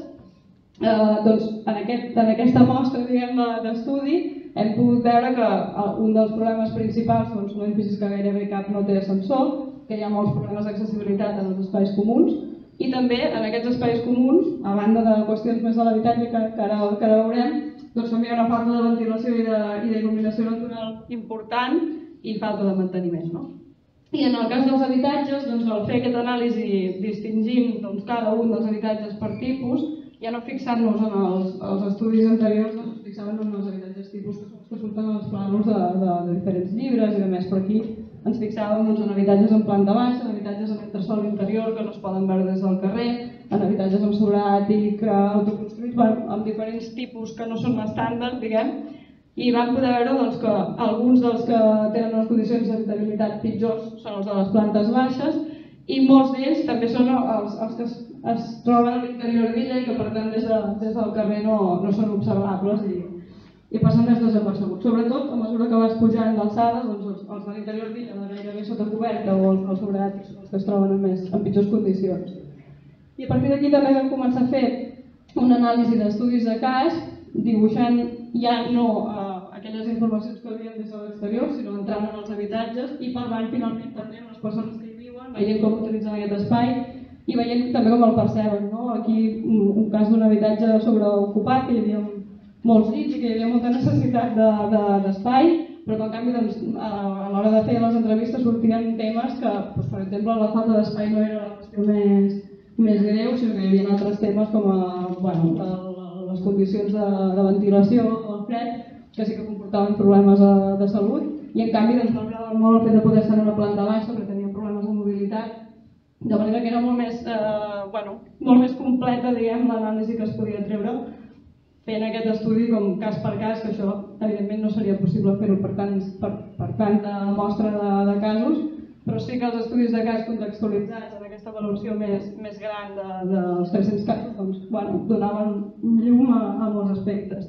Eh, doncs, en, aquest, en aquesta mostra d'estudi hem pogut veure que un dels problemes principals, doncs, no hem vist que gairebé cap no té ascensor, que hi ha molts problemes d'accessibilitat en els espais comuns, i també en aquests espais comuns, a banda de qüestions més de l'habitatge que, que, ara, que ara veurem, doncs també hi ha una falta de ventilació i d'il·luminació natural important i falta de manteniment. No? I en el cas dels habitatges, doncs, al fer aquesta anàlisi distingint doncs, cada un dels habitatges per tipus, ja no fixant-nos en els, els estudis anteriors, doncs, fixàvem en els habitatges tipus que surten als plànols de, de, de diferents llibres i de més, per aquí ens fixàvem doncs, en habitatges en planta baixa, en habitatges en entresòl interior que no es poden veure des del carrer, en habitatges amb sobreàtic, autoconstruïts, bueno, amb diferents tipus que no són estàndard, diguem, i vam poder veure doncs, que alguns dels que tenen unes condicions d'habitabilitat pitjors són els de les plantes baixes i molts d'ells també són els, els que es, es troben a l'interior d'illa i que per tant des, de, des del carrer no, no són observables i, i passen més desapercebuts. Sobretot, a mesura que vas pujant d'alçades, doncs, els, els de l'interior d'illa, de gairebé sota coberta o els, els sobreàtics, els que es troben en, més, en pitjors condicions. I a partir d'aquí també vam començar a fer una anàlisi d'estudis de cas, dibuixant ja no eh, aquelles informacions que havien des de l'exterior, sinó entrant en els habitatges i parlant finalment també amb les persones que hi viuen, veient com utilitzen aquest espai i veient també com el perceben. No? Aquí un, un cas d'un habitatge sobreocupat, que hi havia molts llits i que hi havia molta necessitat d'espai, de, de, però que en canvi doncs, a l'hora de fer les entrevistes sortien temes que, doncs, per exemple, la falta d'espai no era la qüestió més, més greu, sinó que hi havia altres temes com a, bueno, les condicions de, de ventilació o el fred, que sí que comportaven problemes de, de salut, i en canvi doncs, no agradaven molt el fet de poder estar en una planta baixa perquè tenien problemes de mobilitat, de manera que era molt més, eh, bueno, molt més completa, diguem, l'anàlisi que es podia treure fent aquest estudi com cas per cas, que això evidentment no seria possible fer-ho per, per, per tanta mostra de, de casos, però sí que els estudis de cas contextualitzats en aquesta valoració més, més gran de, dels tres-cents casos doncs, bueno, donaven llum a, a molts aspectes.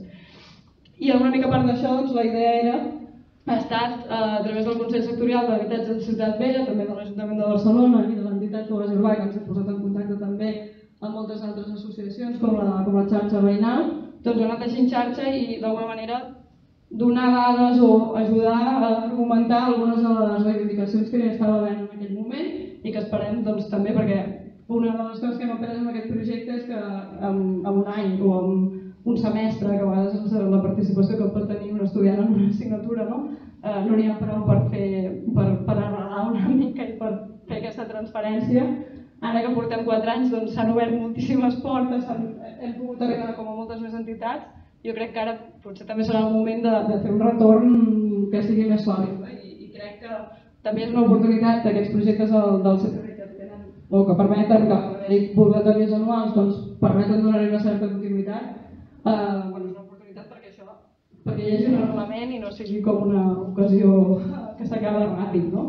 I una mica part d'això, doncs, la idea era, ha estat eh, a través del Consell Sectorial de l'Habitatge de Ciutat Vella, també de l'Ajuntament de Barcelona i de l'entitat Oasi Urbà, que ens ha posat en contacte també amb moltes altres associacions com la, com la xarxa veïnal, doncs ha anat així en xarxa i d'alguna manera donar dades o ajudar a argumentar algunes de les reivindicacions que ja estava havent en aquell moment i que esperem doncs, també perquè una de les coses que hem après en aquest projecte és que en, en un any o en un semestre, que a vegades és la participació que pot tenir un estudiant en una assignatura, no eh, no n'hi ha prou per, fer, per, per arrelar una mica i per fer aquesta transferència. Ara que portem quatre anys doncs, s'han obert moltíssimes portes, hem pogut arribar com a moltes més entitats. Jo crec que ara potser també serà el moment de, de fer un retorn que sigui més sòlid. Eh? I, I crec que també és una oportunitat d'aquests projectes del, del C C D que tenen, o que permeten que els convocatòries anuals doncs, permeten donar una certa continuïtat. Eh, bueno, és una oportunitat perquè això, perquè hi hagi un reglament i no sigui com una ocasió que s'acaba ràpid, no?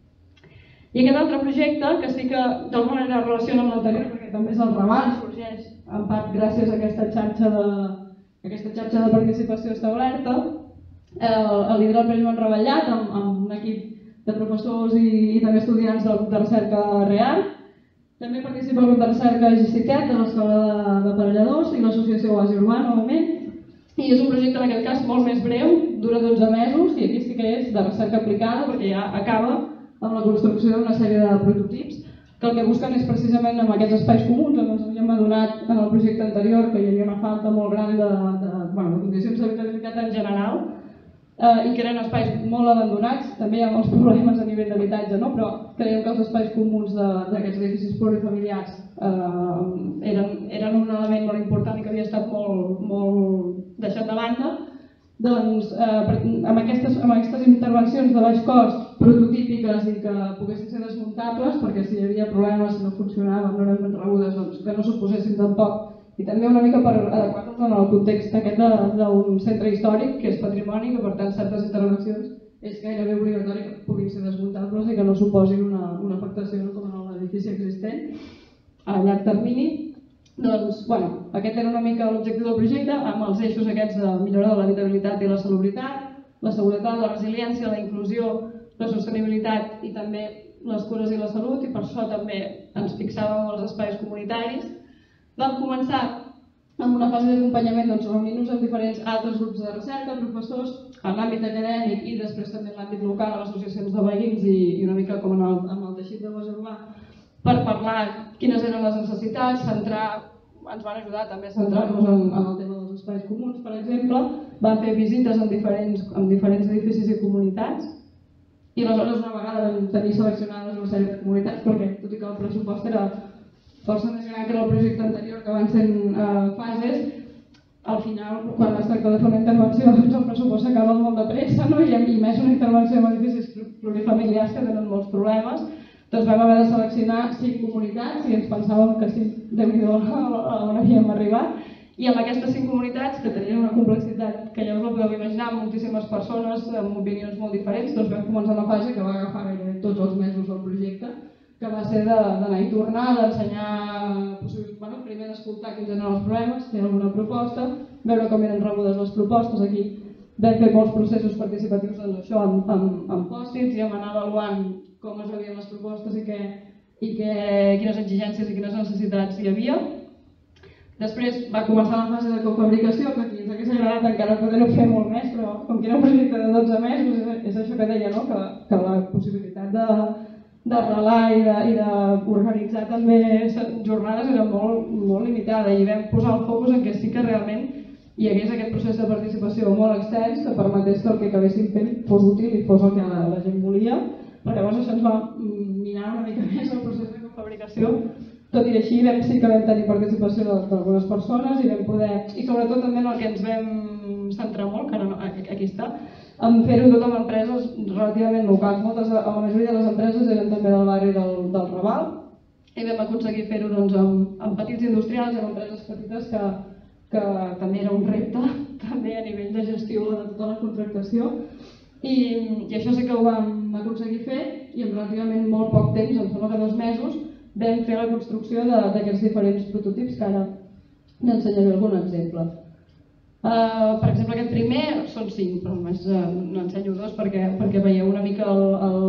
I aquest altre projecte, que sí que d'alguna manera relaciona amb l'anterior, perquè també és el Raval, sorgeix en part gràcies a aquesta xarxa de, aquesta xarxa de participació establerta, el, el lidera el Pere Joan Revetllat amb, amb un equip de professors i, i també estudiants del grup de recerca Real. També participa el grup de recerca Gicicat de l'Escola de, de Parelladors i l'associació Oasi Urbà, novament. I és un projecte en aquest cas molt més breu, dura dotze mesos i aquí sí que és de recerca aplicada perquè ja acaba amb la construcció d'una sèrie de prototips que el que busquen és precisament amb aquests espais comuns, on ens havíem adonat en el projecte anterior que hi havia una falta molt gran de, de, bueno, de condicions d'habitabilitat en general eh, i que eren espais molt abandonats, també hi ha molts problemes a nivell d'habitatge, no? Però creiem que els espais comuns d'aquests edificis plurifamiliars eh, eren, eren un element molt important i que havia estat molt, molt deixat de banda. Doncs amb aquestes intervencions de baix cost prototípiques i que poguessin ser desmuntables, perquè si hi havia problemes, si no funcionaven, no eren ben rebudes, doncs que no suposessin tampoc, i també una mica per adequar-nos al context aquest d'un centre històric que és patrimoni, que per tant certes intervencions és gairebé obligatori que puguin ser desmuntables i que no suposin una afectació com en l'edifici existent a llarg termini. Doncs, bueno, aquest era una mica l'objectiu del projecte, amb els eixos aquests de millorar de l'habitabilitat i la salubritat, la seguretat, la resiliència, la inclusió, la sostenibilitat i també les cures i la salut, i per això també ens fixàvem als espais comunitaris. Vam començar amb una fase d'acompanyament, doncs, reunint-nos amb diferents altres grups de recerca, professors, en l'àmbit acadèmic i després també en l'àmbit local, amb associacions de veïns i, i una mica com en el, amb el teixit de base urbà, per parlar quines eren les necessitats, centrar, ens van ajudar també a centrar-nos en, en el tema dels espais comuns, per exemple. Vam fer visites en diferents, en diferents edificis i comunitats i aleshores una vegada vam tenir seleccionades una sèrie de comunitats, perquè tot i que el pressupost era força més gran que el projecte anterior, que van ser eh, fases, al final, quan es tracta de fer una intervenció, doncs el pressupost s'acaba molt de pressa, no? I, i més una intervenció en edificis plurifamiliars que tenen molts problemes. Doncs vam haver de seleccionar cinc comunitats i ens pensàvem que sí, déu-n'hi-do on havíem arribat. I amb aquestes cinc comunitats, que tenien una complexitat que ja us la podeu imaginar, amb moltíssimes persones, amb opinions molt diferents, doncs vam començar una fase que va agafar gairebé tots els mesos del projecte, que va ser d'anar i tornar, d'ensenyar, bueno, primer d'escoltar quins eren els problemes, fer alguna proposta, veure com eren rebudes les propostes. Aquí vam fer molts processos participatius, doncs això, amb, amb, amb pòstits, i vam anar avaluant com es veien les propostes i, que, i que, quines exigències i quines necessitats hi havia. Després va començar la fase de cofabricació, que aquí ens hauria agradat encara poder-ho fer molt més, però com que era un projecte de dotze mesos, és això que deia, no? que, que la possibilitat de, d'arrelar i d'organitzar també jornades era molt, molt limitada, i vam posar el focus en que sí que realment hi hagués aquest procés de participació molt extens que permetés que el que acabéssim fent fos útil i fos el que la, la gent volia. Però llavors això ens va minar una mica més el procés de cofabricació. Tot i així vam, sí que vam tenir participació d'algunes persones i vam poder, i sobretot també en el que ens vam centrar molt, que ara no, aquí està, en fer-ho tot amb empreses relativament locals. Moltes, la majoria de les empreses eren també del barri del, del Raval, i vam aconseguir fer-ho doncs, amb, amb petits industrials, amb empreses petites, que, que també era un repte, també a nivell de gestió de tota la contractació. I, i això sí que ho vam aconseguir fer, i en relativament molt poc temps, em sembla que dos mesos, vam fer la construcció d'aquests diferents prototips, que ara n'ensenyaré algun exemple. Uh, per exemple, aquest primer són cinc, però només uh, n'ensenyo dos perquè, perquè veieu una mica el, el,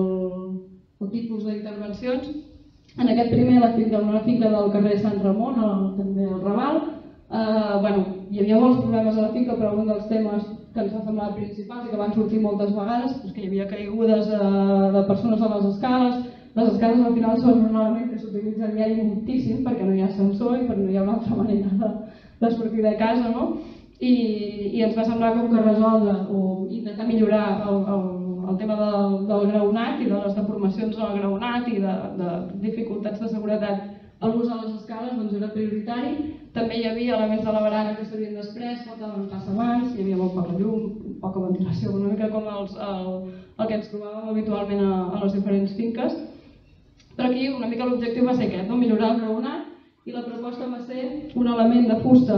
el tipus d'intervencions. En aquest primer, la finca, una finca del carrer Sant Ramon, el, també al Raval, uh, bueno, hi havia molts problemes a la finca, però un dels temes que ens va semblar principals i que van sortir moltes vegades, doncs que hi havia caigudes de, de persones a les escales. Les escales al final són un element que s'utilitza diari moltíssim perquè no hi ha ascensor i perquè no hi ha una altra manera de, de sortir de casa, no? I, i ens va semblar com que resoldre o intentar millorar el, el, el tema del, del graonat i de les deformacions del graonat i de, de dificultats de seguretat a l'ús de les escales, doncs era prioritari. També hi havia elements de la barana que s'havien després, faltaven passamans, hi havia molt poca llum, poca ventilació, una mica com els, el, el que ens trobàvem habitualment a, a les diferents finques. Però aquí una mica l'objectiu va ser aquest, no? Millorar el graonat, i la proposta va ser un element de fusta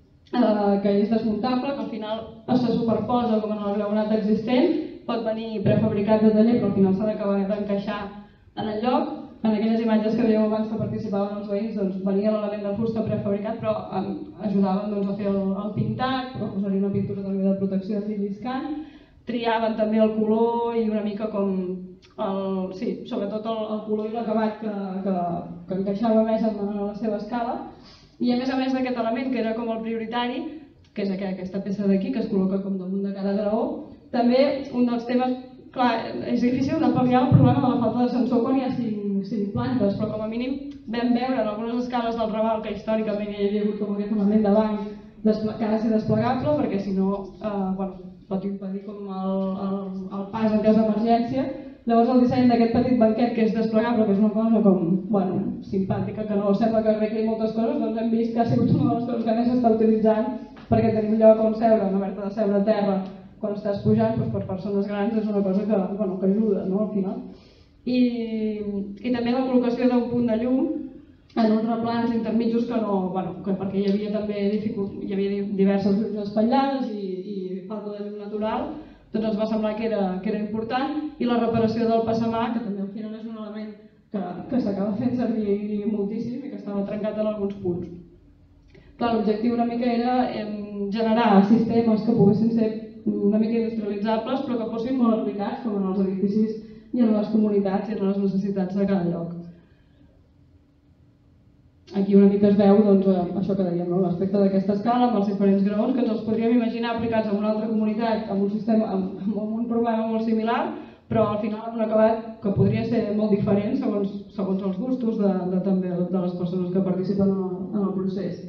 eh, que és desmuntable, que al final se superposa com en el graonat existent, pot venir prefabricat de taller, però al final s'ha d'acabar d'encaixar en el lloc. En aquelles imatges que veieu abans que participaven els veïns, doncs, venia l'element de fusta prefabricat, però um, ajudaven doncs, a fer el, el pintat, a posar-hi una pintura també de protecció antilliscant, triaven també el color i una mica com, el, sí, sobretot el, el color i l'acabat que, que, que encaixava més en, en la seva escala. I a més a més d'aquest element, que era com el prioritari, que és aquesta peça d'aquí, que es col·loca com damunt de cada graó, també un dels temes, clar, és difícil de pal·liar el problema de la falta d'ascensor quan hi ha cinc, cinc plantes, però com a mínim vam veure en algunes escales del Raval que històricament hi havia hagut com aquest element de banc que ha de ser desplegable, perquè si no eh, bueno, pot impedir com el, el, el pas en cas d'emergència. Llavors el disseny d'aquest petit banquet que és desplegable, que és una cosa com, bueno, simpàtica, que no sembla que arregli moltes coses, doncs hem vist que ha sigut una de les coses que més s'està utilitzant perquè tenim lloc on seure, no haver-te de seure a terra quan estàs pujant, doncs per persones grans és una cosa que, bueno, que ajuda, no, al final. I, i també la col·locació d'un punt de llum en uns replans intermitjos que no, bueno, que perquè hi havia també dificult, hi havia diverses llums espatllades i, i falta de llum natural, doncs ens va semblar que era, que era important, i la reparació del passamà, que també al final és un element que, que s'acaba fent servir moltíssim i que estava trencat en alguns punts. Clar, l'objectiu una mica era generar sistemes que poguessin ser una mica industrialitzables però que fossin molt aplicats com en els edificis i en les comunitats i en les necessitats de cada lloc. Aquí una mica es veu doncs, això que dèiem, no? L'aspecte d'aquesta escala amb els diferents graons que ens els podríem imaginar aplicats en una altra comunitat amb un, sistema, amb, amb un problema molt similar, però al final amb un acabat que podria ser molt diferent segons, segons els gustos de, de, també de les persones que participen en el, en el procés.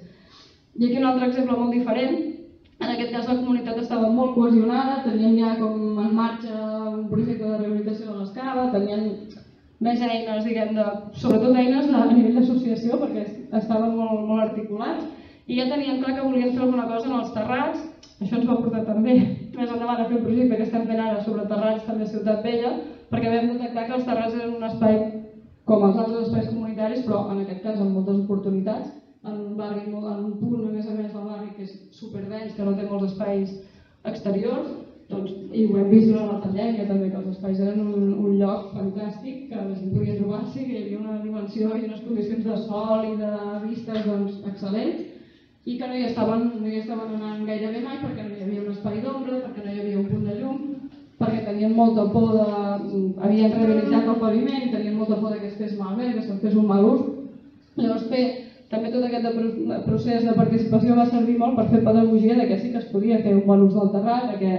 I aquí un altre exemple molt diferent. En aquest cas la comunitat estava molt cohesionada, teníem ja com en marxa un projecte de rehabilitació de l'escala, tenien més eines, diguem, de, sobretot eines a nivell d'associació perquè estaven molt, molt articulats i ja tenien clar que volien fer alguna cosa en els terrats. Això ens va portar també més endavant a fer un projecte que estem fent ara sobre terrats també a Ciutat Vella, perquè vam detectar que els terrats eren un espai com els altres espais comunitaris, però en aquest cas amb moltes oportunitats, en un barri, en un punt a més a més del barri que és superdens, que no té molts espais exteriors, doncs, i ho hem vist durant la pandèmia també, que els espais eren un, un lloc fantàstic, que la gent podia trobar-s'hi, que hi havia una dimensió i unes condicions de sol i de vistes doncs, excel·lents, i que no hi, estaven, no hi estaven anant gairebé mai perquè no hi havia un espai d'ombra, perquè no hi havia un punt de llum, perquè tenien molta por de... havien rehabilitat el paviment i tenien molta por que es fes malbé, que se'n fes un mal ús. Llavors fer també tot aquest procés de participació va servir molt per fer pedagogia de que sí que es podia fer un bon ús del terrat, que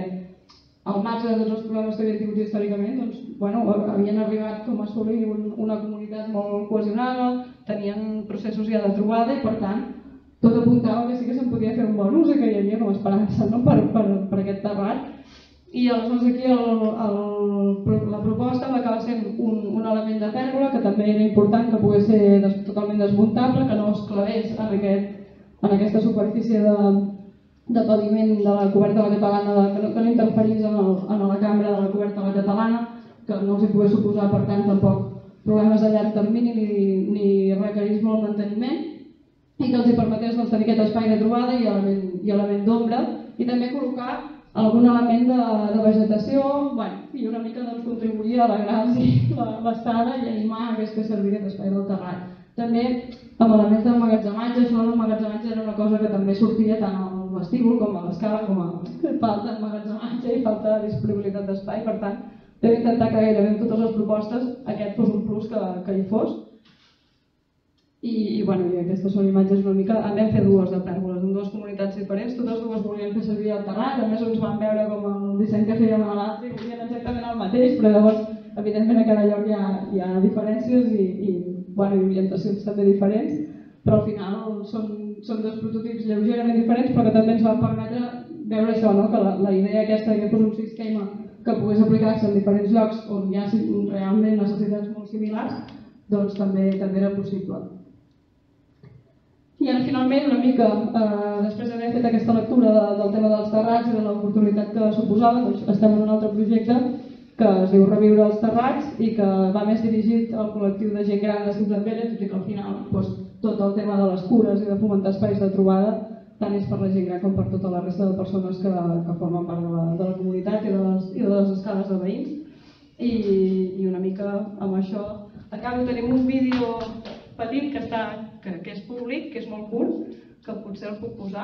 al marge de tots els problemes que havien tingut històricament, doncs, bueno, havien arribat com a assolir un, una comunitat molt cohesionada, tenien processos ja de trobada i per tant tot apuntava que sí que se'n podia fer un bon ús i que hi havia com esperança, no? per, per, per aquest terrat. I aleshores aquí el, el, la proposta va acabar sent un, un element de pèrgola que també era important que pogués ser des, totalment desmuntable, que no es clavés en, aquest, en aquesta superfície de, de paviment de la coberta de la catalana, de, que, no, que no interferís en, el, en la cambra de la coberta de la catalana, que no els hi pogués suposar per tant tampoc problemes a llarg termini ni, ni requerís molt manteniment, i que els hi permetés doncs, tenir aquest espai de trobada i element, i element d'ombra, i també col·locar algun element de, de vegetació, bueno, i una mica doncs, contribuir a alegrar l'estada i animar que es fes servir aquest espai del terrat. També amb elements d'emmagatzematge, això l'emmagatzematge era una cosa que també sortia tant al vestíbul com a l'escala, com a falta d'emmagatzematge i falta de disponibilitat d'espai, per tant, vam intentar que gairebé amb totes les propostes aquest fos un plus que, que hi fos. I, i, bueno, i aquestes són imatges una mica... En vam fer dues de pèrgoles, en dues comunitats diferents, totes dues volien fer servir el terrat, a més ens van veure com el disseny que fèiem a l'altre i volien exactament el mateix, però llavors, evidentment, a cada lloc hi ha, hi ha diferències i, i, bueno, i orientacions també diferents, però al final són, són dos prototips lleugerament diferents, però que també ens van permetre veure això, no? Que la, la idea aquesta que fos un sistema que pogués aplicar-se en diferents llocs on hi ha realment necessitats molt similars, doncs també, també era possible. I ara finalment una mica, eh, després d'haver fet aquesta lectura de, del tema dels terrats i de l'oportunitat que suposava, doncs estem en un altre projecte que es diu Reviure els terrats i que va més dirigit al col·lectiu de gent gran de Ciutat Vella, tot i que al final doncs, tot el tema de les cures i de fomentar espais de trobada tant és per la gent gran com per tota la resta de persones que, que formen part de la, de la comunitat i de, les, i de les escales de veïns. I, i una mica amb això acabo. Tenim un vídeo petit que, està, que, que és públic, que és molt curt, que potser el puc posar.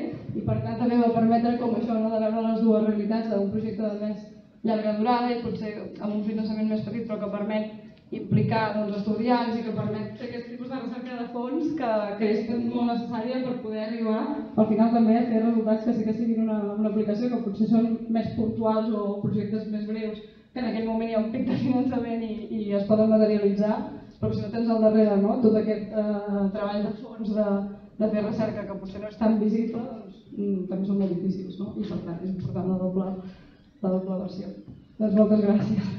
i per tant també va permetre com això, no, de veure les dues realitats d'un projecte de més llarga durada i potser amb un finançament més petit però que permet implicar doncs, estudiants i que permet fer aquest tipus de recerca de fons que, que és molt necessària per poder arribar al final també a fer resultats que sí que siguin una, una aplicació que potser són més puntuals o projectes més breus que en aquell moment hi ha un pic de finançament i, i es poden materialitzar, però si no tens al darrere no, tot aquest eh, treball de fons de, de fer recerca que potser no és tan visible, doncs mm, també són molt difícils, no? I per tant és important la doble, la doble versió. Doncs moltes gràcies.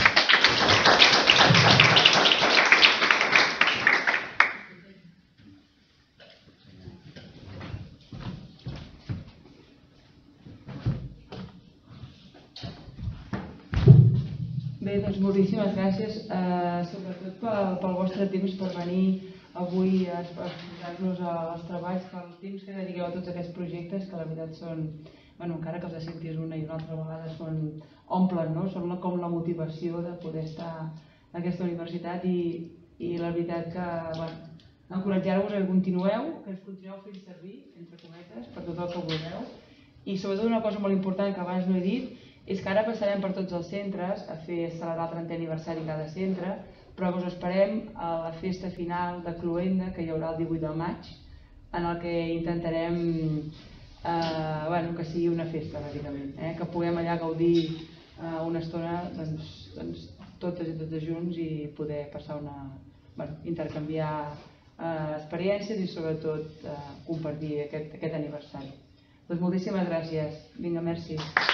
Bé, doncs moltíssimes gràcies, eh, sobretot pel, pel vostre temps per venir avui a explicar-nos els treballs, pel temps que dediqueu a tots aquests projectes, que la veritat són, bueno, encara que els sentis una i una altra vegada, són, omplen, no? Són la, com la motivació de poder estar a aquesta universitat i, i la veritat que, bueno, encoratjar-vos a que continueu, que ens continueu fent servir, entre cometes, per tot el que vulgueu. I sobretot una cosa molt important que abans no he dit, és que ara passarem per tots els centres a fer celebrar el trentè aniversari cada centre, però que us esperem a la festa final de Cluenda, que hi haurà el divuit de maig, en el que intentarem eh, bueno, que sigui una festa, bàsicament, eh? Que puguem allà gaudir eh, una estona doncs, doncs, totes i tots junts i poder passar una, bueno, intercanviar eh, experiències i sobretot eh, compartir aquest, aquest aniversari. Doncs moltíssimes gràcies. Vinga, merci.